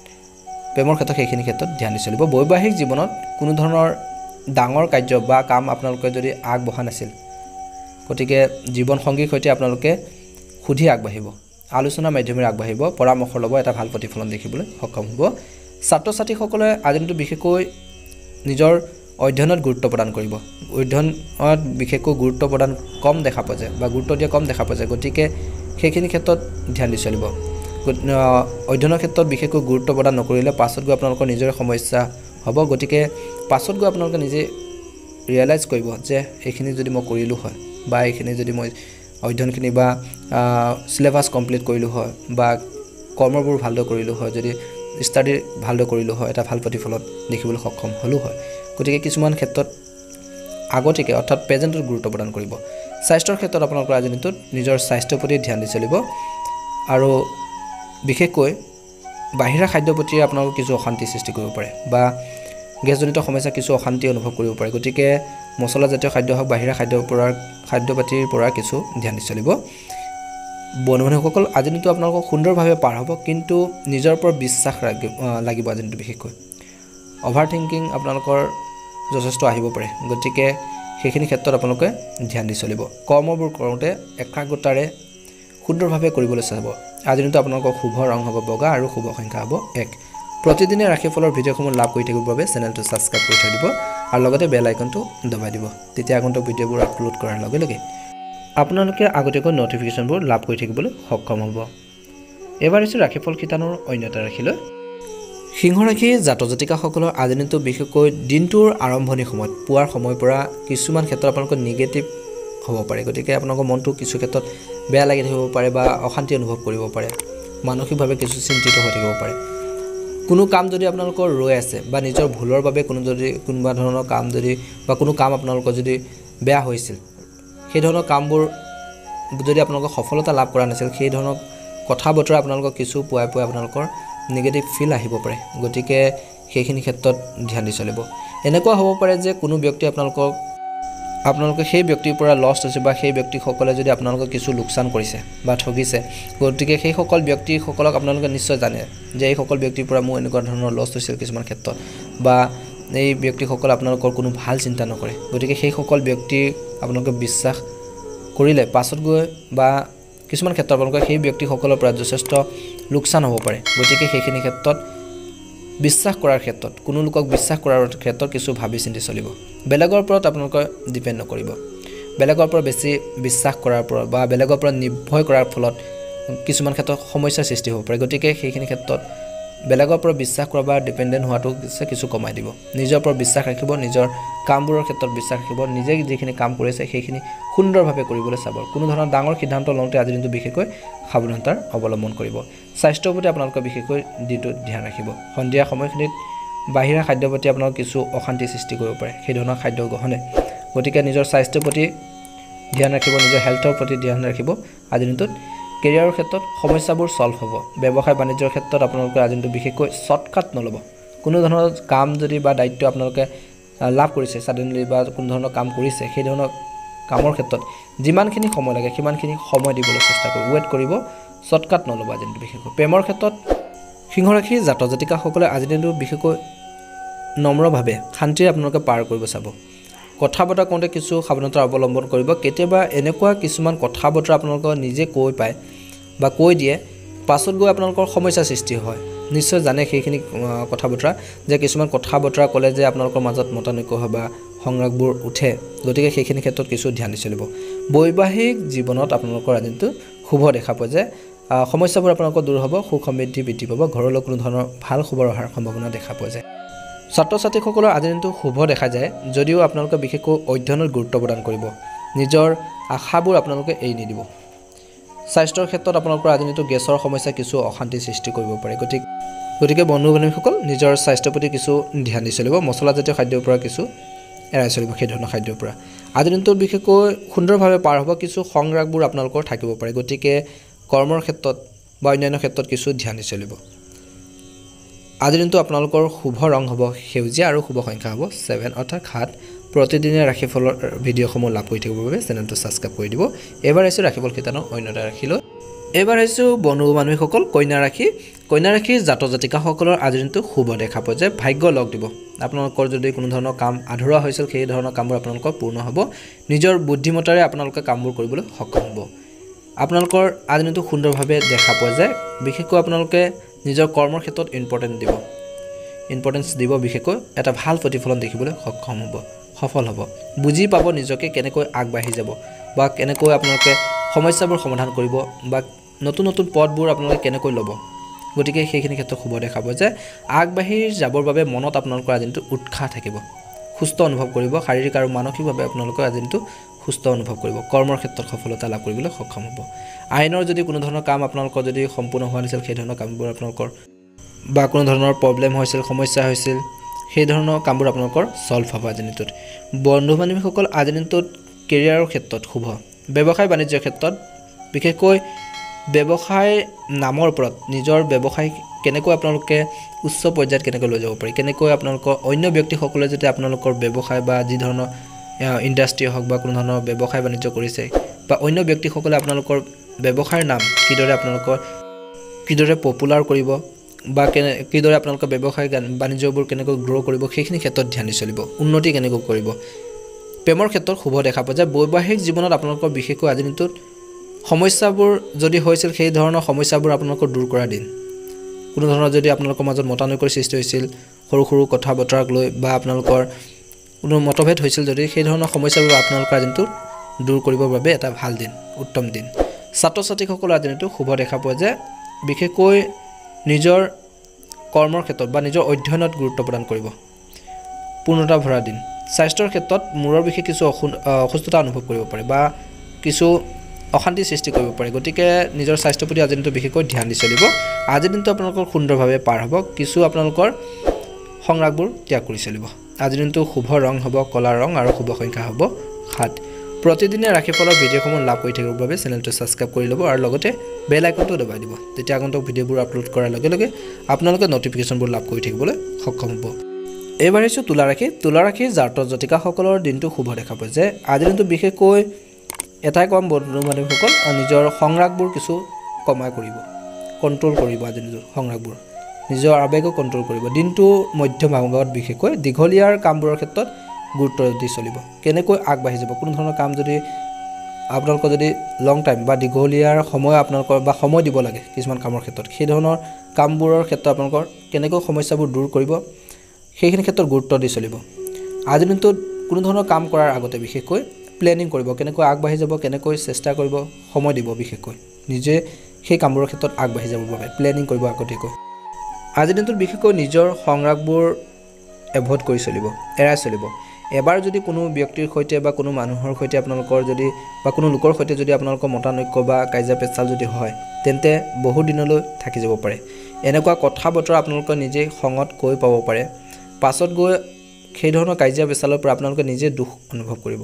প্ৰেমৰ ক্ষেত্ৰত সেইখিনি ক্ষেত্ৰত ধ্যান দি চলিব বৈবাহিক জীৱনত কোনো ধৰণৰ ডাঙৰ কাৰ্য বা কাম আপোনালোকে যদি আগবঢ়া নাছিল গতিকে জীৱন সংগীৰ সৈতে আপোনালোকে সুধি আগবাঢ়িব আলোচনাৰ মাধ্যমেৰে আগবাঢ়িব পৰামৰ্শ ল'ব এটা ভাল প্ৰতিফলন দেখিবলৈ সক্ষম হ'ব ছাত্ৰ ছাত্ৰীসকলে আজি দিনটো বিশেষকৈ নিজৰ অধ্যয়নত গুৰুত্ব প্ৰদান কৰিব অধ্যয়নত বিশেষকৈ গুৰুত্ব প্ৰদান কম দেখা পোৱা যায় বা গুৰুত্ব দিয়া কম দেখা পোৱা যায় গতিকে সেইখিনি ক্ষেত্ৰত ধ্যান দি চলিব অধ্যয়নৰ ক্ষেত্ৰত বিশেষকৈ গুৰুত্ব প্ৰদান নকৰিলে পাছত গৈ আপোনালোকৰ নিজৰে সমস্যা হ'ব গতিকে পাছত গৈ আপোনালোকে নিজে ৰিয়েলাইজ কৰিব যে এইখিনি যদি মই কৰিলোঁ হয় বা এইখিনি যদি মই অধ্যয়নখিনি বা সিলেবাস কমপ্লিট কৰিলোঁ হয় বা কৰ্মবোৰ ভালদৰে কৰিলোঁ হয় যদি ষ্টাডি ভালদৰে কৰিলোঁ হয় এটা ভাল প্ৰতিফলন দেখিবলৈ সক্ষম হ'লোঁ হয় গতিকে কিছুমান ক্ষেত্ৰত আগতীয়াকৈ অৰ্থাৎ প্ৰেজেণ্টত গুৰুত্ব প্ৰদান কৰিব স্বাস্থ্যৰ ক্ষেত্ৰত আপোনালোকৰ আজি দিনটোত নিজৰ স্বাস্থ্যৰ প্ৰতি ধ্যান দি চলিব আৰু বিশেষকৈ বাহিৰা খাদ্যৰ প্ৰতি আপোনালোকৰ কিছু অশান্তি সৃষ্টি কৰিব পাৰে বা গেছজনিত সমস্যা কিছু অশান্তি অনুভৱ কৰিব পাৰে গতিকে মছলাজাতীয় খাদ্য হওক বাহিৰা খাদ্য পাতিৰ পৰা কিছু ধ্যান দি চলিব বন্ধুসকল আজি দিনটো আপোনালোকক সুন্দৰভাৱে পাৰ হ'ব কিন্তু নিজৰ ওপৰত বিশ্বাস লাগিব আজি দিনটো বিশেষকৈ অভাৰ থিংকিং আপোনালোকৰ যথেষ্ট আহিব পাৰে গতিকে সেইখিনি ক্ষেত্ৰত আপোনালোকে ধ্যান দি চলিব কৰ্মবোৰ কৰোঁতে একাগ্ৰতাৰে সুন্দৰভাৱে কৰিবলৈ চাব আজি দিনটো আপোনালোকৰ শুভ ৰং হ'ব বগা আৰু শুভ সংখ্যা হ'ব 1 প্ৰতিদিনে ৰাশিফলৰ ভিডিঅ'সমূহ লাভ কৰি থাকিবৰ বাবে চেনেলটো ছাবস্ক্ৰাইব কৰি থৈ দিব আৰু লগতে বেল আইকনটো দবাই দিব তেতিয়া আগন্তুক ভিডিঅ'বোৰ আপলোড কৰাৰ লগে লগে আপোনালোকে আগতীয়াকৈ নটিফিকেশ্যনবোৰ লাভ কৰি থাকিবলৈ সক্ষম হ'ব এবাৰ হৈছে ৰাশিফল শিতানৰ অন্য এটা ৰাশিলৈ সিংহ ৰাশি জাতক জাতিকাসকলৰ আজি দিনটো বিশেষকৈ দিনটোৰ আৰম্ভণিৰ সময়ত পুৱাৰ সময়ৰ পৰা কিছুমান ক্ষেত্ৰত আপোনালোকৰ নিগেটিভ হ'ব পাৰে গতিকে আপোনালোকৰ মনটো কিছু ক্ষেত্ৰত বেয়া লাগি থাকিব পাৰে বা অশান্তি অনুভৱ কৰিব পাৰে মানসিকভাৱে কিছু চিন্তিত হৈ থাকিব পাৰে কোনো কাম যদি আপোনালোকৰ ৰৈ আছে বা নিজৰ ভুলৰ বাবে কোনোবা ধৰণৰ কাম যদি বা কোনো কাম আপোনালোকৰ যদি বেয়া হৈছিল সেই ধৰণৰ কামবোৰ যদি আপোনালোকৰ সফলতা লাভ কৰা নাছিল সেই ধৰণৰ কথা বতৰা আপোনালোকৰ কিছু পুৱাই আপোনালোকৰ নিগেটিভ ফিল আহিব পাৰে গতিকে সেইখিনি ক্ষেত্ৰত ধ্যান দি চলিব এনেকুৱা হ'ব পাৰে যে কোনো ব্যক্তি আপোনালোকে সেই ব্যক্তিৰ পৰা লষ্ট হৈছে বা সেই ব্যক্তিসকলে যদি আপোনালোকক কিছু লোকচান কৰিছে বা ঠগিছে গতিকে সেই সকল ব্যক্তিসকলক আপোনালোকে নিশ্চয় জানে যে এই সকল ব্যক্তিৰ পৰা মোৰ এনেকুৱা ধৰণৰ লষ্ট হৈছিল কিছুমান ক্ষেত্ৰত বা এই ব্যক্তিসকল আপোনালোকৰ কোনো ভাল চিন্তা নকৰে গতিকে সেই সকল ব্যক্তি আপোনালোকে বিশ্বাস কৰিলে পাছত গৈ বা কিছুমান ক্ষেত্ৰত আপোনালোকে সেই ব্যক্তিসকলৰ পৰা যথেষ্ট লোকচান হ'ব পাৰে গতিকে সেইখিনি ক্ষেত্ৰত বিশ্বাস কৰাৰ ক্ষেত্ৰত কোনো লোকক বিশ্বাস কৰাৰ ক্ষেত্ৰত কিছু ভাবি চিন্তি চলিব বেলেগৰ ওপৰত আপোনালোকে ডিপেন্ড নকৰিব বেলেগৰ ওপৰত বেছি বিশ্বাস কৰাৰ ওপৰত বা বেলেগৰ ওপৰত নিৰ্ভৰ কৰাৰ ফলত কিছুমান ক্ষেত্ৰত সমস্যাৰ সৃষ্টি হ'ব পাৰে গতিকে সেইখিনি ক্ষেত্ৰত বেলেগৰ ওপৰত বিশ্বাস কৰা বা ডিপেন্ডেন্ট হোৱাটো কিছু কমাই দিব নিজৰ ওপৰত বিশ্বাস ৰাখিব নিজৰ কামবোৰৰ ক্ষেত্ৰত বিশ্বাস ৰাখিব নিজে যিখিনি কাম কৰিছে সেইখিনি সুন্দৰভাৱে কৰিবলৈ চাব কোনো ধৰণৰ ডাঙৰ সিদ্ধান্ত লওঁতে আজি দিনটো বিশেষকৈ সাৱধানতাৰ অৱলম্বন কৰিব স্বাস্থ্যৰ প্ৰতি আপোনালোকে বিশেষকৈ দিনটো ধ্যান ৰাখিব সন্ধিয়া সময়খিনিত বাহিৰা খাদ্যৰ প্ৰতি আপোনালোকে কিছু অশান্তি সৃষ্টি কৰিব পাৰে সেই ধৰণৰ খাদ্য গ্ৰহণে গতিকে নিজৰ স্বাস্থ্যৰ প্ৰতি ধ্যান ৰাখিব নিজৰ হেলথৰ প্ৰতি ধ্যান ৰাখিব আজি দিনটোত কেৰিয়াৰৰ ক্ষেত্ৰত সমস্যাবোৰ সলভ হ'ব ব্যৱসায় বাণিজ্যৰ ক্ষেত্ৰত আপোনালোকে আজি দিনটো বিশেষকৈ শৰ্টকাট নল'ব কোনো ধৰণৰ কাম যদি বা দায়িত্ব আপোনালোকে লাভ কৰিছে সাডেনলি বা কোনো ধৰণৰ কাম কৰিছে সেই ধৰণৰ কামৰ ক্ষেত্ৰত যিমানখিনি সময় লাগে সিমানখিনি সময় দিবলৈ চেষ্টা কৰিব ৱেট কৰিব শৰ্টকাট নল'ব আজি দিনটো বিশেষকৈ প্ৰেমৰ ক্ষেত্ৰত সিংহ ৰাশিৰ জাতক জাতিকাসকলে আজি দিনটো বিশেষকৈ নম্ৰভাৱে শান্তিৰে আপোনালোকে পাৰ কৰিব চাব কথা বতৰা কওঁতে কিছু সাৱধানতা অৱলম্বন কৰিব কেতিয়াবা এনেকুৱা কিছুমান কথা বতৰা আপোনালোকে নিজে কৈ পায় বা কৈ দিয়ে পাছত গৈ আপোনালোকৰ সমস্যাৰ সৃষ্টি হয় নিশ্চয় জানে সেইখিনি কথা বতৰা যে কিছুমান কথা বতৰা ক'লে যে আপোনালোকৰ মাজত মতানৈক্য হয় বা সংৰাগবোৰ উঠে গতিকে সেইখিনি ক্ষেত্ৰত কিছু ধ্যান দি চলিব বৈবাহিক জীৱনত আপোনালোকৰ আজিটো শুভ দেখা পোৱা যে সমস্যাবোৰ আপোনালোকৰ দূৰ হ'ব সুখ সমৃদ্ধি বৃদ্ধি পাব ঘৰলৈ কোনো ধৰণৰ ভাল খবৰ অহাৰ সম্ভাৱনা দেখা পোৱা যায় ছাত্ৰ ছাত্ৰীসকলৰ আজি দিনটো শুভ দেখা যায় যদিও আপোনালোকে বিশেষকৈ অধ্যয়নত গুৰুত্ব প্ৰদান কৰিব নিজৰ আশাবোৰ আপোনালোকে এৰি নিদিব স্বাস্থ্যৰ ক্ষেত্ৰত আপোনালোকৰ আজি দিনটো গেছৰ সমস্যা কিছু অশান্তি সৃষ্টি কৰিব পাৰে গতিকে বন্ধু বান্ধৱীসকল নিজৰ স্বাস্থ্যৰ প্ৰতি কিছু ধ্যান দি চলিব মছলাজাতীয় খাদ্যৰ পৰা কিছু এৰাই চলিব সেই ধৰণৰ খাদ্যৰ পৰা আজি দিনটোত বিশেষকৈ সুন্দৰভাৱে পাৰ হ'ব কিছু সংৰাগবোৰ আপোনালোকৰ থাকিব পাৰে গতিকে কৰ্মৰ ক্ষেত্ৰত বা অন্যান্য ক্ষেত্ৰত কিছু ধ্যান দি চলিব আজি দিনটো আপোনালোকৰ শুভ ৰং হ'ব সেউজীয়া আৰু শুভ সংখ্যা হ'ব 7 অৰ্থাৎ 7 প্ৰতিদিনে ৰাশিফলৰ ভিডিঅ'সমূহ লাভ কৰি থাকিবৰ বাবে চেনেলটো ছাবস্ক্ৰাইব কৰি দিব এবাৰ আহিছোঁ ৰাশিফল কিতানৰ অন্যটা ৰাশিলৈ এবাৰ আহিছোঁ বন্ধু বান্ধৱীসকল কন্যা ৰাশিৰ জাতক জাতিকাসকলৰ আজি দিনটো শুভ দেখা পোৱা যে ভাগ্য লগ দিব আপোনালোকৰ যদি কোনো ধৰণৰ কাম আধৰুৱা হৈছিল সেই ধৰণৰ কামবোৰ আপোনালোকৰ পূৰ্ণ হ'ব নিজৰ বুদ্ধিমত্তাৰে আপোনালোকে কামবোৰ কৰিবলৈ সক্ষম হ'ব আপোনালোকৰ আজি দিনটো সুন্দৰভাৱে দেখা পোৱা যায় বিশেষকৈ আপোনালোকে নিজৰ কৰ্মৰ ক্ষেত্ৰত ইম্পৰ্টেন্স দিব বিশেষকৈ এটা ভাল প্ৰতিফলন দেখিবলৈ সক্ষম হ'ব সফল হ'ব বুজি পাব নিজকে কেনেকৈ আগবাঢ়ি যাব বা কেনেকৈ আপোনালোকে সমস্যাবোৰ সমাধান কৰিব বা নতুন পথবোৰ আপোনালোকে কেনেকৈ ল'ব গতিকে সেইখিনি ক্ষেত্ৰত শুভ দেখা পোৱা যে আগবাঢ়ি যাবৰ বাবে মনত আপোনালোকৰ আজিনটো উৎসাহ থাকিব সুস্থ অনুভৱ কৰিব শাৰীৰিক আৰু মানসিকভাৱে আপোনালোকৰ আজিনটো সুস্থ অনুভৱ কৰিব কৰ্মৰ ক্ষেত্ৰত সফলতা লাভ কৰিবলৈ সক্ষম হ'ব আইনৰ যদি কোনো ধৰণৰ কাম আপোনালোকৰ যদি সম্পূৰ্ণ হোৱা নাছিল সেই ধৰণৰ কামবোৰ আপোনালোকৰ বা কোনো ধৰণৰ প্ৰবলেম হৈছিল সমস্যা হৈছিল সেই ধৰণৰ কামবোৰ আপোনালোকৰ সলভ হ'ব আজিনটোত বন্ধু বান্ধৱীসকল আজিনটোত কেৰিয়াৰৰ ক্ষেত্ৰত শুভ ব্যৱসায় বাণিজ্যৰ ক্ষেত্ৰত বিশেষকৈ ব্যৱসায় নামৰ ওপৰত নিজৰ ব্যৱসায় কেনেকৈ আপোনালোকে উচ্চ পৰ্যায়ত কেনেকৈ লৈ যাব পাৰি কেনেকৈ আপোনালোকৰ অন্য ব্যক্তিসকলে যদি আপোনালোকৰ ব্যৱসায় বা যি ধৰণৰ ইণ্ডাষ্ট্ৰি হওক বা কোনো ধৰণৰ ব্যৱসায় বাণিজ্য কৰিছে বা অন্য ব্যক্তিসকলে আপোনালোকৰ ব্যৱসায়ৰ নাম কিদৰে পপুলাৰ কৰিব বা কিদৰে আপোনালোকৰ ব্যৱসায় বাণিজ্যবোৰ কেনেকৈ গ্ৰ' কৰিব সেইখিনি ক্ষেত্ৰত ধ্যান দি চলিব উন্নতি কেনেকৈ কৰিব প্ৰেমৰ ক্ষেত্ৰত শুভ দেখা পোৱা যায় বৈবাহিক জীৱনত আপোনালোকৰ বিশেষকৈ আজি দিনটোত সমস্যাবোৰ যদি হৈছিল সেই ধৰণৰ সমস্যাবোৰ আপোনালোকৰ দূৰ কৰা দিন কোনো ধৰণৰ যদি আপোনালোকৰ মাজত মতানৈক্যৰ সৃষ্টি হৈছিল সৰু কথা বতৰাক লৈ বা আপোনালোকৰ কোনো মতভেদ হৈছিল যদি সেই ধৰণৰ সমস্যাবোৰ আপোনালোকৰ আজি দিনটোত দূৰ কৰিবৰ বাবে এটা ভাল দিন উত্তম দিন ছাত্ৰ ছাত্ৰীসকলৰ আজি দিনটো শুভ দেখা পোৱা যায় বিশেষকৈ নিজৰ কৰ্মৰ ক্ষেত্ৰত বা নিজৰ অধ্যয়নত গুৰুত্ব প্ৰদান কৰিব পূৰ্ণতা ভৰা দিন স্বাস্থ্যৰ ক্ষেত্ৰত মূৰৰ বিশেষ কিছু অসুস্থতা অনুভৱ কৰিব পাৰে বা কিছু অশান্তি সৃষ্টি কৰিব পাৰে গতিকে নিজৰ স্বাস্থ্যৰ প্ৰতি আজি দিনটো বিশেষকৈ ধ্যান দি চলিব আজি দিনটো আপোনালোকৰ সুন্দৰভাৱে পাৰ হ'ব কিছু আপোনালোকৰ সংৰাগবোৰ ত্যাগ কৰি চলিব আজি দিনটো শুভ ৰং হ'ব কলা ৰং আৰু শুভ সংখ্যা হ'ব 7 প্ৰতিদিনে ৰাশিফলৰ ভিডিঅ'সমূহ লাভ কৰি থাকিবৰ বাবে চেনেলটো ছাবস্ক্ৰাইব কৰি ল'ব আৰু লগতে বেল আইকনটো দবাই দিব তেতিয়া আগন্তুক ভিডিঅ'বোৰ আপলোড কৰাৰ লগে লগে আপোনালোকে নটিফিকেশ্যনবোৰ লাভ কৰি থাকিবলৈ সক্ষম হ'ব এবাৰ আহিছোঁ তুলা ৰাশিৰ জাতক জাতিকাসকলৰ দিনটো শুভ দেখা পোৱা যে আজি দিনটো বিশেষকৈ এটাই কম বন্ধু বান্ধৱীসকল নিজৰ সংৰাগবোৰ কিছু কমাই কণ্ট্ৰল কৰিব আজি নিজৰ সংৰাগবোৰ নিজৰ আৱেগক কণ্ট্ৰল কৰিব দিনটো মধ্যম ভাগত বিশেষকৈ দীঘলীয়াৰ কামবোৰৰ ক্ষেত্ৰত গুৰুত্ব দি চলিব কেনেকৈ আগবাঢ়ি যাব কোনো ধৰণৰ কাম যদি আপোনালোকৰ যদি লং টাইম বা দীঘলীয়াৰ সময় আপোনালোকৰ বা সময় দিব লাগে কিছুমান কামৰ ক্ষেত্ৰত সেই ধৰণৰ কামবোৰৰ ক্ষেত্ৰত আপোনালোকৰ কেনেকৈ সমস্যাবোৰ দূৰ কৰিব সেইখিনি ক্ষেত্ৰত গুৰুত্ব দি চলিব আজিৰ দিনটোত কোনো ধৰণৰ কাম কৰাৰ আগতে বিশেষকৈ প্লেনিং কৰিব কেনেকৈ আগবাঢ়ি যাব কেনেকৈ চেষ্টা কৰিব সময় দিব বিশেষকৈ নিজে সেই কামবোৰৰ ক্ষেত্ৰত আগবাঢ়ি যাবৰ বাবে প্লেনিং কৰিব আগতীয়াকৈ আজিৰ দিনটোত বিশেষকৈ নিজৰ সংৰাগবোৰ এভয়েড কৰি চলিব এৰাই চলিব এবাৰ যদি কোনো ব্যক্তিৰ সৈতে বা কোনো মানুহৰ সৈতে আপোনালোকৰ যদি বা কোনো লোকৰ সৈতে যদি আপোনালোকৰ মতানৈক্য বা কাজিয়া পেচাল যদি হয় তেন্তে বহু দিনলৈ থাকি যাব পাৰে এনেকুৱা কথা বতৰা আপোনালোকে নিজে খঙত কৈ পাব পাৰে পাছত গৈ সেই ধৰণৰ কাজিয়া পেচালৰ পৰা আপোনালোকে নিজে দুখ অনুভৱ কৰিব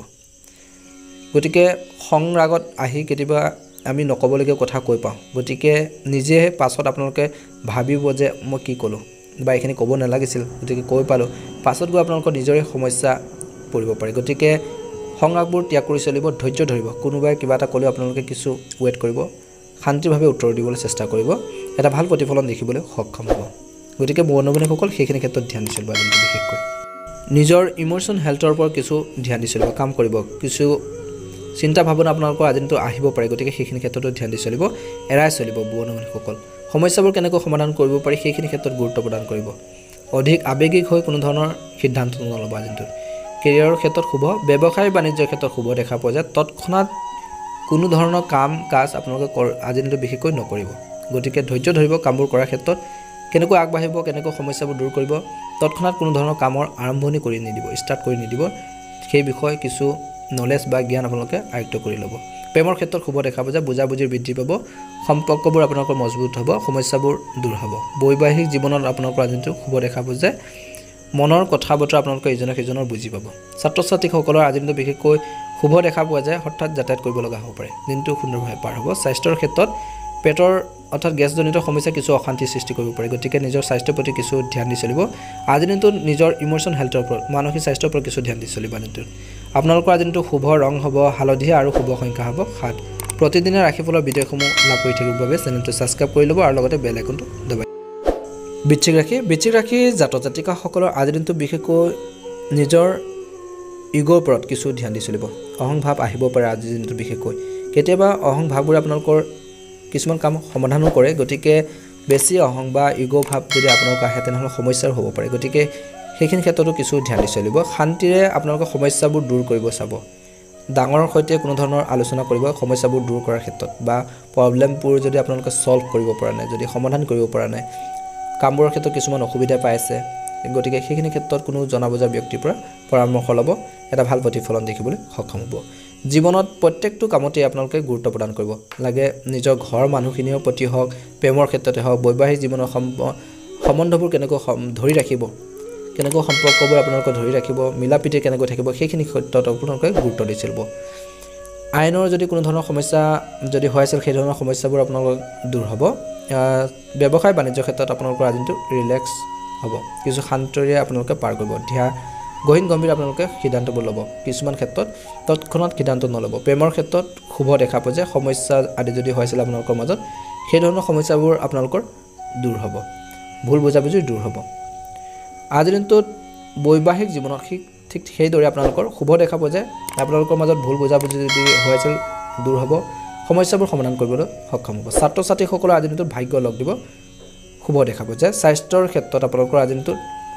গতিকে খং ৰাগত আহি কেতিয়াবা আমি নকবলগীয়া কথা কৈ পাওঁ গতিকে নিজে পাছত আপোনালোকে ভাবিব যে মই কি ক'লোঁ বা এইখিনি ক'ব নালাগিছিল গতিকে কৈ পালোঁ পাছত গৈ আপোনালোকৰ নিজৰে সমস্যা পৰিব পাৰে গতিকে সংৰাগবোৰ ত্যাগ কৰি চলিব ধৈৰ্য ধৰিব কোনোবাই কিবা এটা ক'লেও আপোনালোকে কিছু ৱেইট কৰিব শান্তিভাৱে উত্তৰ দিবলৈ চেষ্টা কৰিব এটা ভাল প্ৰতিফলন দেখিবলৈ সক্ষম হ'ব গতিকে বন্ধু-বান্ধৱীসকল সেইখিনি ক্ষেত্ৰত ধ্যান দি চলিব কিন্তু বিশেষকৈ নিজৰ ইমোশ্যন হেল্থৰ ওপৰত কিছু ধ্যান দি চলিব কাম কৰিব কিছু চিন্তা ভাৱনা আপোনালোকৰ আজিনটো আহিব পাৰে গতিকে সেইখিনি ক্ষেত্ৰতো ধ্যান দি চলিব এৰাই চলিব বন্ধু-বান্ধৱীসকল সমস্যাবোৰ কেনেকৈ সমাধান কৰিব পাৰি সেইখিনি ক্ষেত্ৰত গুৰুত্ব প্ৰদান কৰিব অধিক আৱেগিক হৈ কোনো ধৰণৰ সিদ্ধান্ত নল'ব আজিনটো কেৰিয়াৰৰ ক্ষেত্ৰত শুভ ব্যৱসায় বাণিজ্যৰ ক্ষেত্ৰত শুভ দেখা পোৱা যায় তৎক্ষণাত কোনো ধৰণৰ কাম কাজ আপোনালোকে আজিনটো বিশেষকৈ নকৰিব গতিকে ধৈৰ্য ধৰিব কামবোৰ কৰাৰ ক্ষেত্ৰত কেনেকৈ আগবাঢ়িব কেনেকৈ সমস্যাবোৰ দূৰ কৰিব তৎক্ষণাত কোনো ধৰণৰ কামৰ আৰম্ভণি কৰি নিদিব ষ্টাৰ্ট কৰি নিদিব সেই বিষয়ে কিছু নলেজ বা জ্ঞান আপোনালোকে আয়ত্ব কৰি ল'ব প্ৰেমৰ ক্ষেত্ৰত শুভ দেখা পোৱা যায় বুজাবুজিৰ বৃদ্ধি পাব সম্পৰ্কবোৰ আপোনালোকৰ মজবুত হ'ব সমস্যাবোৰ দূৰ হ'ব বৈবাহিক জীৱনত আপোনালোকৰ আজিনটো শুভ দেখা পোৱা যায় মনৰ কথা বতৰা আপোনালোকে ইজনে সিজনৰ বুজি পাব ছাত্ৰ ছাত্ৰীসকলৰ আজিনটো বিশেষকৈ শুভ দেখা পোৱা যায় হঠাৎ যাতায়াত কৰিব লগা হ'ব পাৰে দিনটো সুন্দৰভাৱে পাৰ হ'ব স্বাস্থ্যৰ ক্ষেত্ৰত পেটৰ অৰ্থাৎ গেছজনিত সমস্যা কিছু অশান্তি সৃষ্টি কৰিব পাৰে গতিকে নিজৰ স্বাস্থ্যৰ প্ৰতি কিছু ধ্যান দি চলিব আজিৰ দিনটোত নিজৰ ইমোশ্যন হেল্থৰ ওপৰত মানসিক স্বাস্থ্যৰ ওপৰত কিছু ধ্যান দি চলিব দিনটোত আপোনালোকৰ আজিৰ দিনটো শুভ ৰং হ'ব হালধীয়া আৰু শুভ সংখ্যা হ'ব 7 প্ৰতিদিনে ৰাশিফলৰ ভিডিঅ'সমূহ লাভ কৰি থাকিবৰ বাবে চেনেলটো ছাবস্ক্ৰাইব কৰি ল'ব আৰু লগতে বেল আইকনটো দবাই বৃশ্চিক ৰাশি জাতক জাতিকাসকলৰ আজিৰ দিনটো বিশেষকৈ নিজৰ ইগোৰ ওপৰত কিছু ধ্যান দি চলিব অহংভাৱ আহিব পাৰে আজিৰ দিনটো বিশেষকৈ কেতিয়াবা অহংভাৱবোৰে আপোনালোকৰ কিছুমান কাম সমাধানো কৰে গতিকে বেছি অহং বা ইগো ভাৱ যদি আপোনালোকৰ আহে তেনেহ'লে সমস্যাৰ হ'ব পাৰে গতিকে সেইখিনি ক্ষেত্ৰতো কিছু ধ্যান দি চলিব শান্তিৰে আপোনালোকৰ সমস্যাবোৰ দূৰ কৰিব চাব ডাঙৰৰ সৈতে কোনো ধৰণৰ আলোচনা কৰিব সমস্যাবোৰ দূৰ কৰাৰ ক্ষেত্ৰত বা প্ৰব্লেমবোৰ যদি আপোনালোকে সলভ কৰিব পৰা নাই যদি সমাধান কৰিব পৰা নাই কামবোৰৰ ক্ষেত্ৰত কিছুমান অসুবিধা পাই আছে গতিকে সেইখিনি ক্ষেত্ৰত কোনো জনা বুজা ব্যক্তিৰ পৰা পৰামৰ্শ ল'ব এটা ভাল প্ৰতিফলন দেখিবলৈ সক্ষম হ'ব জীৱনত প্ৰত্যেকটো কামতে আপোনালোকে গুৰুত্ব প্ৰদান কৰিব লাগে নিজৰ ঘৰ মানুহখিনিৰ প্ৰতি হওক প্ৰেমৰ ক্ষেত্ৰতে হওক বৈবাহিক জীৱনৰ সম্বন্ধবোৰ কেনেকৈ ধৰি ৰাখিব কেনেকৈ সম্পৰ্কবোৰ আপোনালোকে ধৰি ৰাখিব মিলাপ্ৰীতি কেনেকৈ থাকিব সেইখিনি ক্ষেত্ৰত আপোনালোকে গুৰুত্ব দি চলিব আইনৰ যদি কোনো ধৰণৰ সমস্যা যদি হৈ আছিল সেই ধৰণৰ সমস্যাবোৰ আপোনালোকৰ দূৰ হ'ব ব্যৱসায় বাণিজ্যৰ ক্ষেত্ৰত আপোনালোকৰ আজিনটো ৰিলেক্স হ'ব কিছু শান্তিৰে আপোনালোকে পাৰ কৰিব গহীন গম্ভীৰ আপোনালোকে সিদ্ধান্তবোৰ ল'ব কিছুমান ক্ষেত্ৰত তৎক্ষণাত সিদ্ধান্ত নল'ব প্ৰেমৰ ক্ষেত্ৰত শুভ দেখা পোৱা যায় সমস্যা আদি যদি হৈছিল আপোনালোকৰ মাজত সেই ধৰণৰ সমস্যাবোৰ আপোনালোকৰ দূৰ হ'ব ভুল বুজাবুজি দূৰ হ'ব আজিৰ দিনটোত বৈবাহিক জীৱনত ঠিক সেইদৰে আপোনালোকৰ শুভ দেখা পোৱা যায় আপোনালোকৰ মাজত ভুল বুজাবুজি যদি হৈছিল দূৰ হ'ব সমস্যাবোৰ সমাধান কৰিবলৈ সক্ষম হ'ব ছাত্ৰ ছাত্ৰীসকলৰ আজিৰ দিনটোত ভাগ্য লগ দিব শুভ দেখা পোৱা যায় স্বাস্থ্যৰ ক্ষেত্ৰত আপোনালোকৰ আজিৰ দিনটোত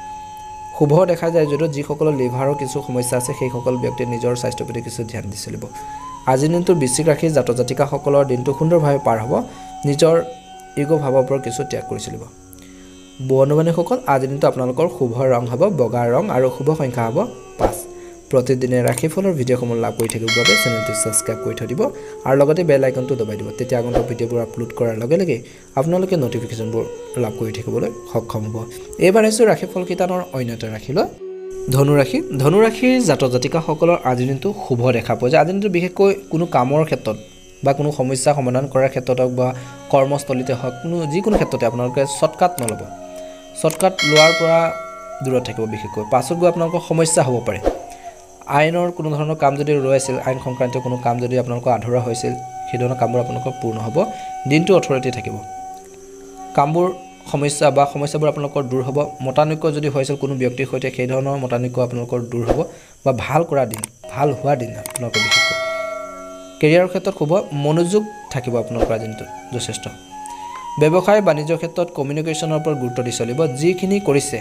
শুভ দেখা যায় যদিও যিসকলৰ লিভাৰৰ কিছু সমস্যা আছে সেইসকল ব্যক্তিয়ে নিজৰ স্বাস্থ্যৰ প্ৰতি কিছু ধ্যান দি চলিব আজিৰ দিনটোত বৃশ্চিক ৰাশি জাতক জাতিকাসকলৰ দিনটো সুন্দৰভাৱে পাৰ হ'ব নিজৰ ইগো ভাৱৰ ওপৰত কিছু ত্যাগ কৰি চলিব বন্ধু-বান্ধৱীসকল আজিৰ দিনটো আপোনালোকৰ শুভ ৰং হ'ব বগা ৰং আৰু শুভ সংখ্যা হ'ব 5 প্ৰতিদিনে ৰাশিফলৰ ভিডিঅ'সমূহ লাভ কৰি থাকিবৰ বাবে চেনেলটো ছাবস্ক্ৰাইব কৰি থৈ দিব আৰু লগতে বেল আইকনটো দবাই দিব তেতিয়া আগন্তুক ভিডিঅ'বোৰ আপলোড কৰাৰ লগে লগে আপোনালোকে নটিফিকেশ্যনবোৰ লাভ কৰি থাকিবলৈ সক্ষম হ'ব এইবাৰ আহিছোঁ ৰাশিফল কিতানৰ অন্য এটা ৰাশিলৈ ধনুৰাশিৰ জাতক জাতিকাসকলৰ আজিৰ দিনটো শুভ দেখা পোৱা যায় আজিৰ দিনটো বিশেষকৈ কোনো কামৰ ক্ষেত্ৰত বা কোনো সমস্যা সমাধান কৰাৰ ক্ষেত্ৰত হওক বা কৰ্মস্থলীতে হওক যিকোনো ক্ষেত্ৰতে আপোনালোকে শ্বৰ্টকাট নল'ব শ্বৰ্টকাট লোৱাৰ পৰা দূৰত থাকিব বিশেষকৈ পাছত গৈ আপোনালোকৰ সমস্যা হ'ব পাৰে আইনৰ কোনো ধৰণৰ কাম যদি ৰৈ আছিল আইন সংক্ৰান্তীয় কোনো কাম যদি আপোনালোকৰ আধৰুৱা হৈছিল সেই ধৰণৰ কামবোৰ আপোনালোকৰ পূৰ্ণ হ'ব দিনটো অথৰিটি থাকিব কামবোৰ সমস্যাবোৰ আপোনালোকৰ দূৰ হ'ব মতানৈক্য যদি হৈছিল কোনো ব্যক্তিৰ সৈতে সেই ধৰণৰ মতানৈক্য আপোনালোকৰ দূৰ হ'ব বা ভাল হোৱা দিন আপোনালোকৰ বিশেষকৈ কেৰিয়াৰৰ ক্ষেত্ৰত খুব মনোযোগ থাকিব আপোনালোকৰ আজি দিনটোত যথেষ্ট ব্যৱসায় বাণিজ্যৰ ক্ষেত্ৰত কমিউনিকেশ্যনৰ ওপৰত গুৰুত্ব দি চলিব যিখিনি কৰিছে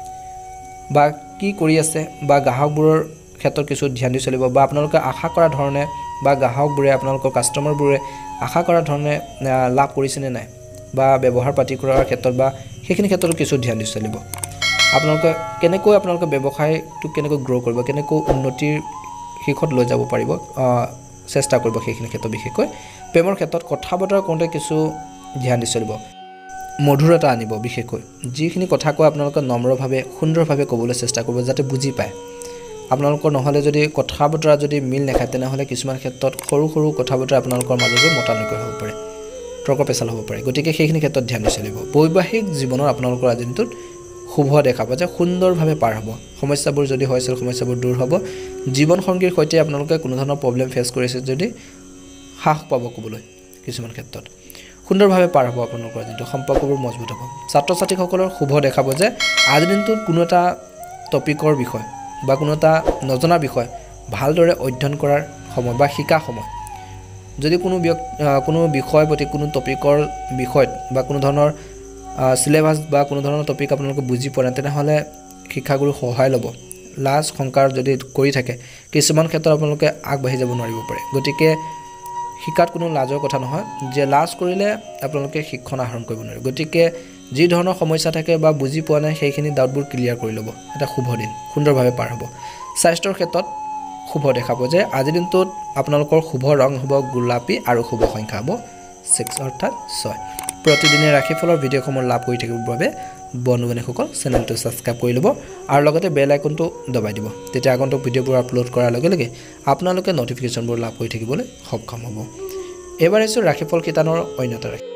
বা কি কৰি আছে বা গ্ৰাহকবোৰৰ ক্ষেত্ৰত কিছু ধ্যান দি চলিব বা আপোনালোকে আশা কৰা ধৰণে বা গ্ৰাহকবোৰে আপোনালোকৰ কাষ্টমাৰবোৰে আশা কৰা ধৰণে লাভ কৰিছেনে নাই বা ব্যৱহাৰ পাতি কৰাৰ ক্ষেত্ৰত বা সেইখিনি ক্ষেত্ৰত কিছু ধ্যান দি চলিব আপোনালোকে কেনেকৈ আপোনালোকৰ ব্যৱসায়টো কেনেকৈ গ্ৰ' কৰিব কেনেকৈ উন্নতিৰ শীৰ্ষত লৈ যাব পাৰিব চেষ্টা কৰিব সেইখিনি ক্ষেত্ৰত বিশেষকৈ প্ৰেমৰ ক্ষেত্ৰত কথা বতৰা কৰোঁতে কিছু ধ্যান দি চলিব মধুৰতা আনিব বিশেষকৈ যিখিনি কথা কয় আপোনালোকে নম্ৰভাৱে সুন্দৰভাৱে ক'বলৈ চেষ্টা কৰিব যাতে বুজি পায় আপোনালোকৰ নহ'লে যদি কথা বতৰা যদি মিল নাখায় তেনেহ'লে কিছুমান ক্ষেত্ৰত সৰু সৰু কথা বতৰা আপোনালোকৰ মাজত মতানৈক্য হ'ব পাৰে তৰ্ক পেচাল হ'ব পাৰে গতিকে সেইখিনি ক্ষেত্ৰত ধ্যান দি চলিব বৈবাহিক জীৱনৰ আপোনালোকৰ আজি দিনটোত শুভ দেখা পাব যে সুন্দৰভাৱে পাৰ হ'ব সমস্যাবোৰ যদি হৈছিল সমস্যাবোৰ দূৰ হ'ব জীৱন সংগীৰ সৈতে আপোনালোকে কোনো ধৰণৰ প্ৰব্লেম ফেচ কৰিছে যদি সাহস পাব ক'বলৈ কিছুমান ক্ষেত্ৰত সুন্দৰভাৱে পাৰ হ'ব আপোনালোকৰ যিটো সম্পৰ্কবোৰ মজবুত হ'ব ছাত্ৰ ছাত্ৰীসকলৰ শুভ দেখাব যে আজি দিনটোত কোনো এটা টপিকৰ বিষয় বা কোনো এটা নজনা বিষয় ভালদৰে অধ্যয়ন কৰাৰ সময় বা শিকা সময় যদি কোনো বিষয় প্ৰতি কোনো টপিকৰ বিষয়ত বা কোনো ধৰণৰ সিলেবাস বা কোনো ধৰণৰ টপিক আপোনালোকে বুজি পোৱা নাই তেনেহ'লে শিক্ষাগুৰু সহায় ল'ব লাজ সংকাৰ যদি কৰি থাকে কিছুমান ক্ষেত্ৰত আপোনালোকে আগবাঢ়ি যাব নোৱাৰিব পাৰে গতিকে শিকাত কোনো লাজৰ কথা নহয় যে লাজ কৰিলে আপোনালোকে শিক্ষণ আহৰণ কৰিব নোৱাৰে গতিকে যি ধৰণৰ সমস্যা থাকে বা বুজি পোৱা নাই সেইখিনি ডাউটবোৰ ক্লিয়াৰ কৰি ল'ব এটা শুভ দিন সুন্দৰভাৱে পাৰ হ'ব স্বাস্থ্যৰ ক্ষেত্ৰত শুভ দেখাব যে আজি দিনটোত আপোনালোকৰ শুভ ৰং হ'ব গোলাপী আৰু শুভ সংখ্যা হ'ব 6 অৰ্থাৎ 6 প্ৰতিদিনে ৰাশিফলৰ ভিডিঅ'সমূহ লাভ কৰি থাকিবৰ বাবে বন্ধু বান্ধৱীসকল চেনেলটো ছাবস্ক্ৰাইব কৰি ল'ব আৰু লগতে বেল আইকনটো দবাই দিব তেতিয়া আগন্তুক ভিডিঅ'বোৰ আপলোড কৰাৰ লগে লগে আপোনালোকে নটিফিকেশ্যনবোৰ লাভ কৰি থাকিবলৈ সক্ষম হ'ব এবাৰ আহিছোঁ ৰাশিফল শিতানৰ অন্য এটা ৰাশি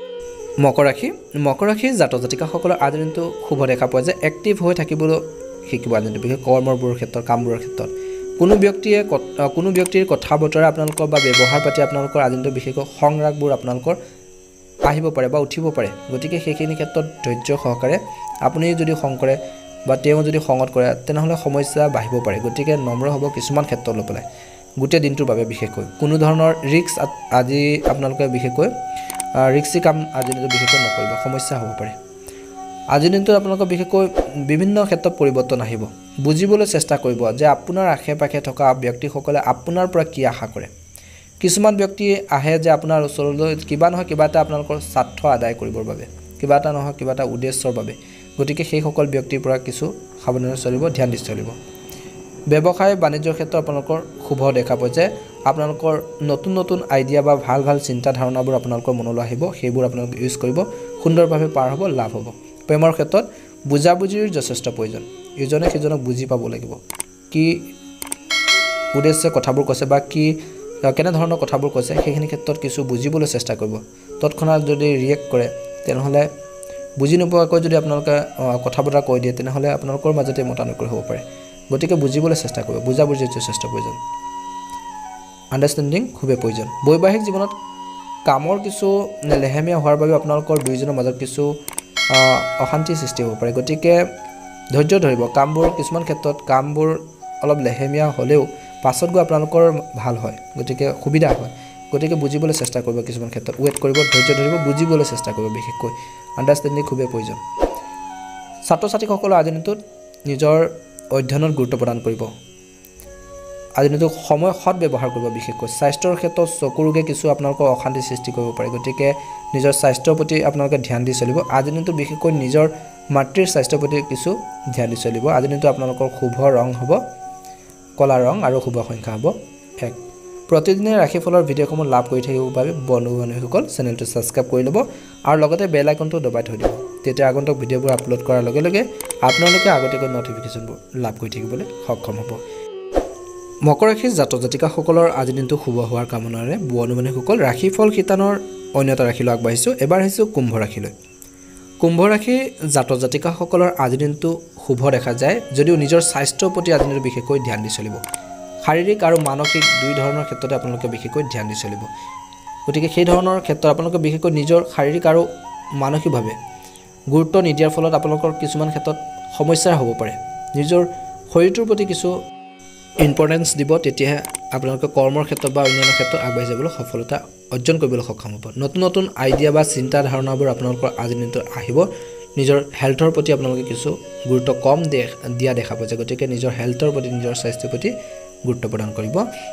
মকৰ ৰাশিৰ জাতক জাতিকাসকলৰ আজি দিনটো শুভ দেখা পোৱা যে এক্টিভ হৈ থাকিবলৈ শিকিব আজি দিনটো বিশেষ কৰ্মবোৰৰ ক্ষেত্ৰত কামবোৰৰ ক্ষেত্ৰত কোনো ব্যক্তিৰ কথা বতৰা আপোনালোকৰ বা ব্যৱহাৰ পাতি আপোনালোকৰ আজি দিনটো বিশেষকৈ সংৰাগবোৰ আপোনালোকৰ আহিব পাৰে বা উঠিব পাৰে গতিকে সেইখিনি ক্ষেত্ৰত ধৈৰ্য সহকাৰে আপুনি যদি খং কৰে বা তেওঁ যদি খঙত কৰে তেনেহ'লে সমস্যা বাঢ়িব পাৰে গতিকে নম্ৰ হ'ব কিছুমান ক্ষেত্ৰত লৈ পেলাই গোটেই দিনটোৰ বাবে বিশেষকৈ কোনো ধৰণৰ ৰিস্ক আজি আপোনালোকে বিশেষকৈ ৰিস্কি কাম আজি দিনটো বিশেষকৈ নকৰিব সমস্যা হ'ব পাৰে আজি দিনটোত আপোনালোকৰ বিশেষকৈ বিভিন্ন ক্ষেত্ৰত পৰিৱৰ্তন আহিব বুজিবলৈ চেষ্টা কৰিব যে আপোনাৰ আশে পাশে থকা ব্যক্তিসকলে আপোনাৰ পৰা কি আশা কৰে কিছুমান ব্যক্তি আহে যে আপোনাৰ ওচৰলৈ কিবা নহয় কিবা এটা আপোনালোকৰ স্বাৰ্থ আদায় কৰিবৰ বাবে কিবা এটা নহয় কিবা এটা উদ্দেশ্যৰ বাবে গতিকে সেইসকল ব্যক্তিৰ পৰা কিছু সাৱধানে চলিব ধ্যান দি চলিব ব্যৱসায় বাণিজ্যৰ ক্ষেত্ৰত আপোনালোকৰ শুভ দেখা পোৱা যে আপোনালোকৰ নতুন নতুন আইডিয়া বা ভাল ভাল চিন্তা ধাৰণাবোৰ আপোনালোকৰ মনলৈ আহিব সেইবোৰ আপোনালোকে ইউজ কৰিব সুন্দৰভাৱে পাৰ হ'ব লাভ হ'ব প্ৰেমৰ ক্ষেত্ৰত বুজাবুজিৰ যথেষ্ট প্ৰয়োজন ইজনে সিজনক বুজি পাব লাগিব কি উদ্দেশ্যে কথাবোৰ কৈছে বা কি কেনে ধৰণৰ কথাবোৰ কৈছে সেইখিনি ক্ষেত্ৰত কিছু বুজিবলৈ চেষ্টা কৰিব তৎক্ষণাত যদি ৰিয়েক্ট কৰে তেনেহ'লে বুজি নোপোৱাকৈ যদি আপোনালোকে কথা বতৰা কৈ দিয়ে তেনেহ'লে আপোনালোকৰ মাজতে মতানৈক্য হ'ব পাৰে গতিকে বুজিবলৈ চেষ্টা কৰিব বুজাবুজিৰ যথেষ্ট প্ৰয়োজন আণ্ডাৰষ্টেণ্ডিং খুবেই প্ৰয়োজন বৈবাহিক জীৱনত কামৰ কিছু লেহেমীয়া হোৱাৰ বাবে আপোনালোকৰ দুয়োজনৰ মাজত কিছু অশান্তিৰ সৃষ্টি হ'ব পাৰে গতিকে ধৈৰ্য ধৰিব কামবোৰ কিছুমান ক্ষেত্ৰত কামবোৰ অলপ লেহেমীয়া হ'লেও পাছত গৈ আপোনালোকৰ ভাল হয় গতিকে সুবিধা হয় গতিকে বুজিবলৈ চেষ্টা কৰিব কিছুমান ক্ষেত্ৰত ৱেইট কৰিব ধৈৰ্য ধৰিব বুজিবলৈ চেষ্টা কৰিব বিশেষকৈ আণ্ডাৰষ্টেণ্ডিং খুবেই প্ৰয়োজন ছাত্ৰ ছাত্ৰীসকলৰ আজি দিনটোত নিজৰ অধ্যয়নত গুৰুত্ব প্ৰদান কৰিব আজি দিনটোত সময় সৎ ব্যৱহাৰ কৰিব বিশেষকৈ স্বাস্থ্যৰ ক্ষেত্ৰত চকু ৰোগে কিছু আপোনালোকৰ অশান্তি সৃষ্টি কৰিব পাৰে গতিকে নিজৰ স্বাস্থ্যৰ প্ৰতি আপোনালোকে ধ্যান দি চলিব আজি দিনটোত বিশেষকৈ নিজৰ মাতৃৰ স্বাস্থ্যৰ প্ৰতি কিছু ধ্যান দি চলিব আজি দিনটো আপোনালোকৰ শুভ ৰং হ'ব কলা ৰং আৰু শুভ সংখ্যা হ'ব 1 প্ৰতিদিনে ৰাশিফলৰ ভিডিঅ'সমূহ লাভ কৰি থাকিবৰ বাবে বন্ধু বান্ধৱীসকল চেনেলটো ছাবস্ক্ৰাইব কৰি ল'ব আৰু লগতে বেল আইকনটো দবাই থৈ দিব তেতিয়া আগন্তুক ভিডিঅ'বোৰ আপলোড কৰাৰ লগে লগে আপোনালোকে আগতীয়াকৈ নটিফিকেশ্যনবোৰ লাভ কৰি থাকিবলৈ সক্ষম হ'ব মকৰ ৰাশিৰ জাতক জাতিকাসকলৰ আজি দিনটো শুভ হোৱাৰ কামনাৰে বন্ধু বান্ধৱীসকল ৰাশিফল শিতানৰ অন্য এটা ৰাশিলৈ আগবাঢ়িছোঁ এবাৰ আহিছোঁ কুম্ভ ৰাশিলৈ কুম্ভ ৰাশিৰ জাতক জাতিকাসকলৰ আজি দিনটো শুভ দেখা যায় যদিও নিজৰ স্বাস্থ্যৰ প্ৰতি আজি দিনটো বিশেষকৈ ধ্যান দি চলিব শাৰীৰিক আৰু মানসিক দুই ধৰণৰ ক্ষেত্ৰতে আপোনালোকে বিশেষকৈ ধ্যান দি চলিব গতিকে সেই ধৰণৰ ক্ষেত্ৰত আপোনালোকে বিশেষকৈ নিজৰ শাৰীৰিক আৰু মানসিকভাৱে গুৰুত্ব নিদিয়াৰ ফলত আপোনালোকৰ কিছুমান ক্ষেত্ৰত সমস্যা হ'ব পাৰে নিজৰ শৰীৰটোৰ প্ৰতি কিছু ইম্পৰ্টেঞ্চ দিব তেতিয়াহে আপোনালোকে কৰ্মৰ ক্ষেত্ৰত বা অন্যান্য ক্ষেত্ৰত আগবাঢ়ি যাবলৈ সফলতা অৰ্জন কৰিবলৈ সক্ষম হ'ব নতুন নতুন আইডিয়া বা চিন্তা ধাৰণাবোৰ আপোনালোকৰ আজিৰ দিনটোত আহিব নিজৰ হেলথৰ প্ৰতি আপোনালোকে কিছু গুৰুত্ব কম দিয়া দেখা পোৱা যায় গতিকে নিজৰ হেলথৰ প্ৰতি নিজৰ স্বাস্থ্যৰ প্ৰতি গুৰুত্ব প্ৰদান কৰিব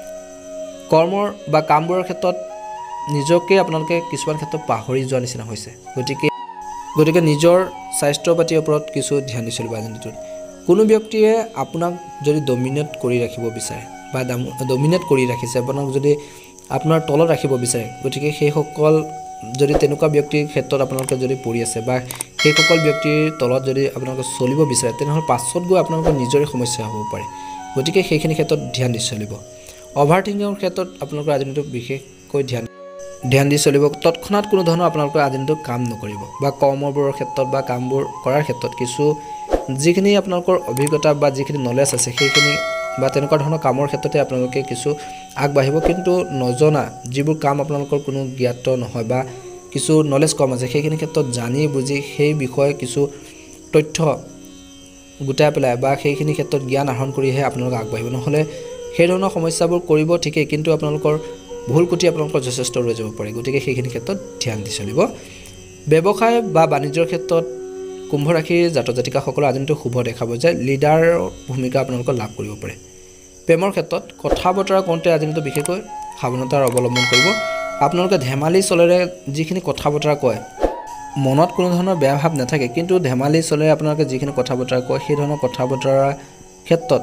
কৰ্মৰ বা কামবোৰৰ ক্ষেত্ৰত নিজকে আপোনালোকে কিছুমান ক্ষেত্ৰত পাহৰি যোৱা নিচিনা হৈছে গতিকে নিজৰ স্বাস্থ্যৰ প্ৰতি ওপৰত কিছু ধ্যান দি চলিব আজিৰ দিনটোত কোনো ব্যক্তিয়ে আপোনাক যদি ডমিনেট কৰি ৰাখিব বিচাৰে বা ডমিনেট কৰি ৰাখিছে আপোনাক যদি আপোনাৰ তলত ৰাখিব বিচাৰে গতিকে সেইসকল যদি তেনেকুৱা ব্যক্তিৰ ক্ষেত্ৰত আপোনালোকে যদি পৰি আছে বা সেইসকল ব্যক্তিৰ তলত যদি আপোনালোকে চলিব বিচাৰে তেনেহ'লে পাছত গৈ আপোনালোকৰ নিজৰে সমস্যা হ'ব পাৰে গতিকে সেইখিনি ক্ষেত্ৰত ধ্যান দি চলিব অভাৰ থিংকিঙৰ ক্ষেত্ৰত আপোনালোকৰ আজিৰ দিনটো বিশেষকৈ ধ্যান দি চলিব তৎক্ষণাত কোনো ধৰণৰ আপোনালোকৰ আজিৰ দিনটো কাম নকৰিব বা কৰ্মবোৰৰ ক্ষেত্ৰত বা কামবোৰ কৰাৰ ক্ষেত্ৰত কিছু যিখিনি আপোনালোকৰ অভিজ্ঞতা বা যিখিনি নলেজ আছে সেইখিনি বা তেনেকুৱা ধৰণৰ কামৰ ক্ষেত্ৰতে আপোনালোকে কিছু আগবাঢ়িব কিন্তু নজনা যিবোৰ কাম আপোনালোকৰ কোনো জ্ঞাত নহয় বা কিছু নলেজ কম আছে সেইখিনি ক্ষেত্ৰত জানি বুজি সেই বিষয়ে কিছু তথ্য গোটাই পেলাই বা সেইখিনি ক্ষেত্ৰত জ্ঞান আহৰণ কৰিহে আপোনালোকে আগবাঢ়িব নহ'লে সেই ধৰণৰ সমস্যাবোৰ কৰিব ঠিকেই কিন্তু আপোনালোকৰ ভুল কুটি আপোনালোকৰ যথেষ্ট ৰৈ যাব পাৰে গতিকে সেইখিনি ক্ষেত্ৰত ধ্যান দি চলিব ব্যৱসায় বা বাণিজ্যৰ ক্ষেত্ৰত কুম্ভ ৰাশিৰ জাতক জাতিকাসকলৰ আজিনটো শুভ দেখাব যে লিডাৰৰ ভূমিকা আপোনালোকে লাভ কৰিব পাৰে প্ৰেমৰ ক্ষেত্ৰত কথা বতৰা কৰোঁতে আজিনটো বিশেষকৈ সাৱধানতাৰ অৱলম্বন কৰিব আপোনালোকে ধেমালি চলেৰে যিখিনি কথা বতৰা কয় মনত কোনো ধৰণৰ বেয়া ভাৱ নাথাকে কিন্তু ধেমালি চলেৰে আপোনালোকে যিখিনি কথা বতৰা কয় সেই ধৰণৰ কথা বতৰাৰ ক্ষেত্ৰত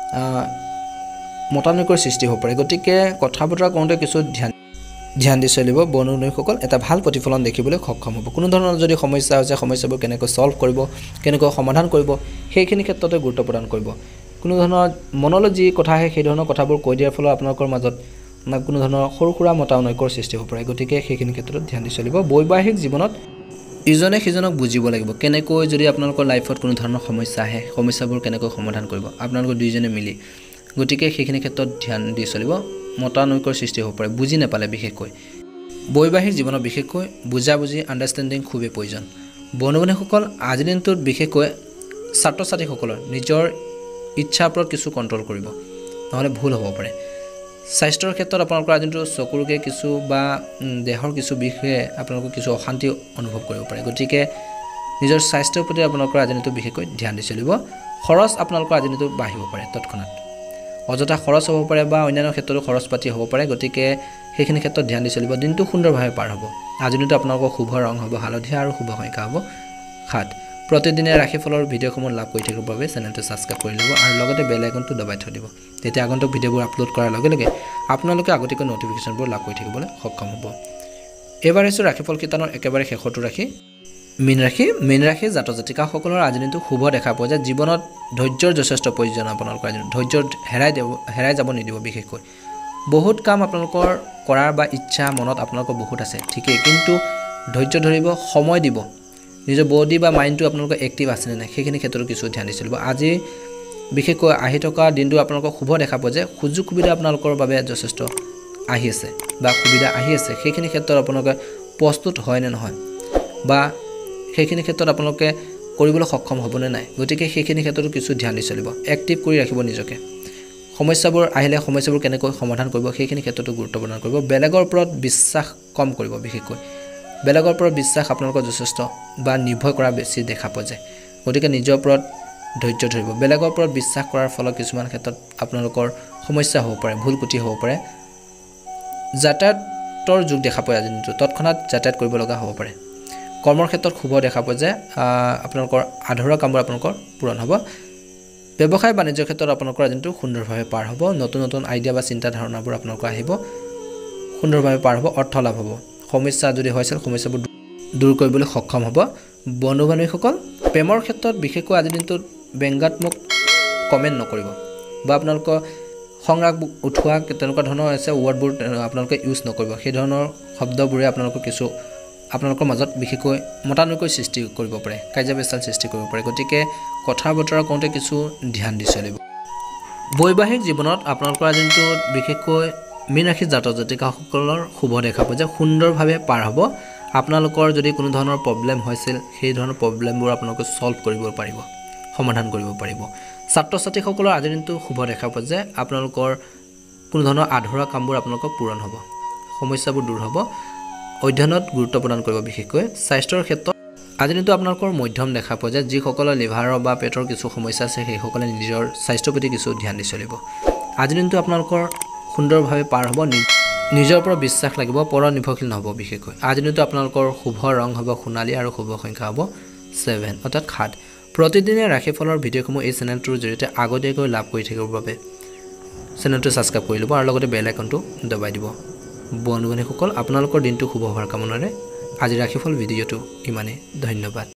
মতানৈক্যৰ সৃষ্টি হ'ব পাৰে গতিকে কথা বতৰা কৰোঁতে কিছু ধ্যান দি চলিব বন্ধুসকল এটা ভাল প্ৰতিফলন দেখিবলৈ সক্ষম হ'ব কোনো ধৰণৰ যদি সমস্যা হৈছে সমস্যাবোৰ কেনেকৈ সলভ কৰিব কেনেকৈ সমাধান কৰিব সেইখিনি ক্ষেত্ৰতে গুৰুত্ব প্ৰদান কৰিব কোনো ধৰণৰ মনলৈ যি কথা আহে সেই ধৰণৰ কথাবোৰ কৈ দিয়াৰ ফলত আপোনালোকৰ মাজত কোনো ধৰণৰ সৰু সুৰা মতানৈক্যৰ সৃষ্টি হ'ব পাৰে গতিকে সেইখিনি ক্ষেত্ৰত ধ্যান দি চলিব বৈবাহিক জীৱনত ইজনে সিজনক বুজিব লাগিব কেনেকৈ যদি আপোনালোকৰ লাইফত কোনো ধৰণৰ সমস্যা আহে সমস্যাবোৰ কেনেকৈ সমাধান কৰিব আপোনালোকৰ দুইজনে মিলি গতিকে সেইখিনি ক্ষেত্ৰত ধ্যান দি চলিব মতানৈক্যৰ সৃষ্টি হ'ব পাৰে বুজি নাপালে বিশেষকৈ বৈবাহিক জীৱনত বিশেষকৈ বুজাবুজি আণ্ডাৰষ্টেণ্ডিং খুবেই প্ৰয়োজন বন্ধু-বান্ধৱীসকল আজিৰ দিনটোত বিশেষকৈ ছাত্ৰ ছাত্ৰীসকলৰ নিজৰ ইচ্ছাৰ ওপৰত কিছু কণ্ট্ৰল কৰিব নহ'লে ভুল হ'ব পাৰে স্বাস্থ্যৰ ক্ষেত্ৰত আপোনালোকৰ আজিৰ দিনটো চকুৰুকে কিছু বা দেহৰ কিছু বিষয়ে আপোনালোকৰ কিছু অশান্তি অনুভৱ কৰিব পাৰে গতিকে নিজৰ স্বাস্থ্যৰ প্ৰতি আপোনালোকৰ আজিৰ দিনটো বিশেষকৈ ধ্যান দি চলিব খৰচ আপোনালোকৰ আজিৰ দিনটো বাঢ়িব পাৰে তৎক্ষণাত অযথা খৰচ হ'ব পাৰে বা অন্যান্য ক্ষেত্ৰতো খৰচ পাতি হ'ব পাৰে গতিকে সেইখিনি ক্ষেত্ৰত ধ্যান দি চলিব দিনটো সুন্দৰভাৱে পাৰ হ'ব আজিৰ দিনটো আপোনালোকৰ শুভ ৰং হ'ব হালধীয়া আৰু শুভ সংখ্যা হ'ব 7 প্ৰতিদিনে ৰাশিফলৰ ভিডিঅ'সমূহ লাভ কৰি থাকিবৰ বাবে চেনেলটো ছাবস্ক্ৰাইব কৰি ল'ব আৰু লগতে বেল আইকনটো দবাই থৈ দিব তেতিয়া আগন্তুক ভিডিঅ'বোৰ আপলোড কৰাৰ লগে লগে আপোনালোকে আগতীয়াকৈ নটিফিকেশ্যনবোৰ লাভ কৰি থাকিবলৈ সক্ষম হ'ব এবাৰ হৈছে ৰাশিফল কিতানৰ একেবাৰে শেষৰটো ৰাশি মীন ৰাশি জাতক জাতিকাসকলৰ আজিৰ দিনটো শুভ দেখা পোৱা যায় জীৱনত ধৈৰ্যৰ যথেষ্ট প্ৰয়োজন আপোনালোকৰ আজি ধৈৰ্য হেৰাই যাব নিদিব বিশেষকৈ বহুত কাম আপোনালোকৰ কৰাৰ বা ইচ্ছা মনত আপোনালোকৰ বহুত আছে ঠিকেই কিন্তু ধৈৰ্য ধৰিব সময় দিব নিজৰ বডি বা মাইণ্ডটো আপোনালোকৰ এক্টিভ আছে নে নাই সেইখিনি ক্ষেত্ৰত কিছু ধ্যান দি চলিব আজি বিশেষকৈ আহি থকা দিনটো আপোনালোকৰ শুভ দেখা পোৱা যায় সুযোগ সুবিধা আপোনালোকৰ বাবে যথেষ্ট আহি আছে বা সুবিধা আহি আছে সেইখিনি ক্ষেত্ৰত আপোনালোকে প্ৰস্তুত হয় নে নহয় বা সেইখিনি ক্ষেত্ৰত আপোনালোকে কৰিবলৈ সক্ষম হ'বনে নাই গতিকে সেইখিনি ক্ষেত্ৰতো কিছু ধ্যান দি চলিব এক্টিভ কৰি ৰাখিব নিজকে সমস্যাবোৰ আহিলে সমস্যাবোৰ কেনেকৈ সমাধান কৰিব সেইখিনি ক্ষেত্ৰতো গুৰুত্ব প্ৰদান কৰিব বেলেগৰ ওপৰত বিশ্বাস কম কৰিব বিশেষকৈ বেলেগৰ ওপৰত বিশ্বাস আপোনালোকৰ যথেষ্ট বা নিৰ্ভৰ কৰা বেছি দেখা পোৱা যায় গতিকে নিজৰ ওপৰত ধৈৰ্য ধৰিব বেলেগৰ ওপৰত বিশ্বাস কৰাৰ ফলত কিছুমান ক্ষেত্ৰত আপোনালোকৰ সমস্যা হ'ব পাৰে ভুল কুটি হ'ব পাৰে যাতায়াতৰ যুগ দেখা পোৱা যায় দিনটো তৎক্ষণাত যাতায়াত কৰিব লগা হ'ব পাৰে কৰ্মৰ ক্ষেত্ৰত শুভ দেখা পোৱা যায় আপোনালোকৰ আধৰুৱা কামবোৰ আপোনালোকৰ পূৰণ হ'ব ব্যৱসায় বাণিজ্যৰ ক্ষেত্ৰত আপোনালোকৰ দিনটো সুন্দৰভাৱে পাৰ হ'ব নতুন নতুন আইডিয়া বা চিন্তা ধাৰণাবোৰ আপোনালোকৰ আহিব সুন্দৰভাৱে পাৰ হ'ব অৰ্থ লাভ হ'ব সমস্যা যদি হৈছিল সমস্যাবোৰ দূৰ কৰিবলৈ সক্ষম হ'ব বন্ধু-বান্ধৱীসকল প্ৰেমৰ ক্ষেত্ৰত বিশেষকৈ আজিৰ দিনটোত ব্যংগাত্মক কমেণ্ট নকৰিব বা আপোনালোকৰ সংৰাগ উঠোৱা তেনেকুৱা ধৰণৰ আছে ৱৰ্ডবোৰ আপোনালোকে ইউজ নকৰিব সেই ধৰণৰ শব্দবোৰে আপোনালোকৰ মাজত বিশেষকৈ মতানৈক্যৰ সৃষ্টি কৰিব পাৰে কাজিয়া পেচাল সৃষ্টি কৰিব পাৰে গতিকে কথা বতৰা কৰোঁতে কিছু ধ্যান দি চলিব বৈবাহিক জীৱনত আপোনালোকৰ আজিৰ দিনটোত বিশেষকৈ মীন ৰাশিৰ জাতক জাতিকাসকলৰ শুভ দেখা পোৱা যায় সুন্দৰভাৱে পাৰ হ'ব আপোনালোকৰ যদি কোনো ধৰণৰ প্ৰব্লেম হৈছিল সেই ধৰণৰ প্ৰব্লেমবোৰ আপোনালোকে সলভ কৰিব পাৰিব সমাধান কৰিব পাৰিব ছাত্ৰ ছাত্ৰীসকলৰ আজিৰ দিনটো শুভ দেখা পোৱা যায় আপোনালোকৰ কোনো ধৰণৰ আধৰুৱা কামবোৰ আপোনালোকৰ পূৰণ হ'ব সমস্যাবোৰ দূৰ হ'ব অধ্যয়নত গুৰুত্ব প্ৰদান কৰিব বিশেষকৈ স্বাস্থ্যৰ ক্ষেত্ৰত আজিৰ দিনটো আপোনালোকৰ মধ্যম দেখা পোৱা যায় যিসকলৰ লিভাৰৰ বা পেটৰ কিছু সমস্যা আছে সেইসকলে নিজৰ স্বাস্থ্যৰ প্ৰতি কিছু ধ্যান দি চলিব আজিৰ দিনটো আপোনালোকৰ সুন্দৰভাৱে পাৰ হ'ব নিজৰ ওপৰত বিশ্বাস লাগিব পৰ নিৰ্ভৰশীল নহ'ব বিশেষকৈ আজিৰ দিনটো আপোনালোকৰ শুভ ৰং হ'ব সোণালী আৰু শুভ সংখ্যা হ'ব 7 অৰ্থাৎ 7 প্ৰতিদিনে ৰাশিফলৰ ভিডিঅ'সমূহ এই চেনেলটোৰ জৰিয়তে আগতীয়াকৈ লাভ কৰি থাকিবৰ বাবে চেনেলটো ছাবস্ক্ৰাইব কৰি ল'ব আৰু লগতে বেল আইকনটো দবাই দিব বন্ধু বান্ধৱীসকল আপোনালোকৰ দিনটো শুভ হোৱাৰ কামনাৰে আজি ৰাশিফল ভিডিঅ'টো ইমানেই ধন্যবাদ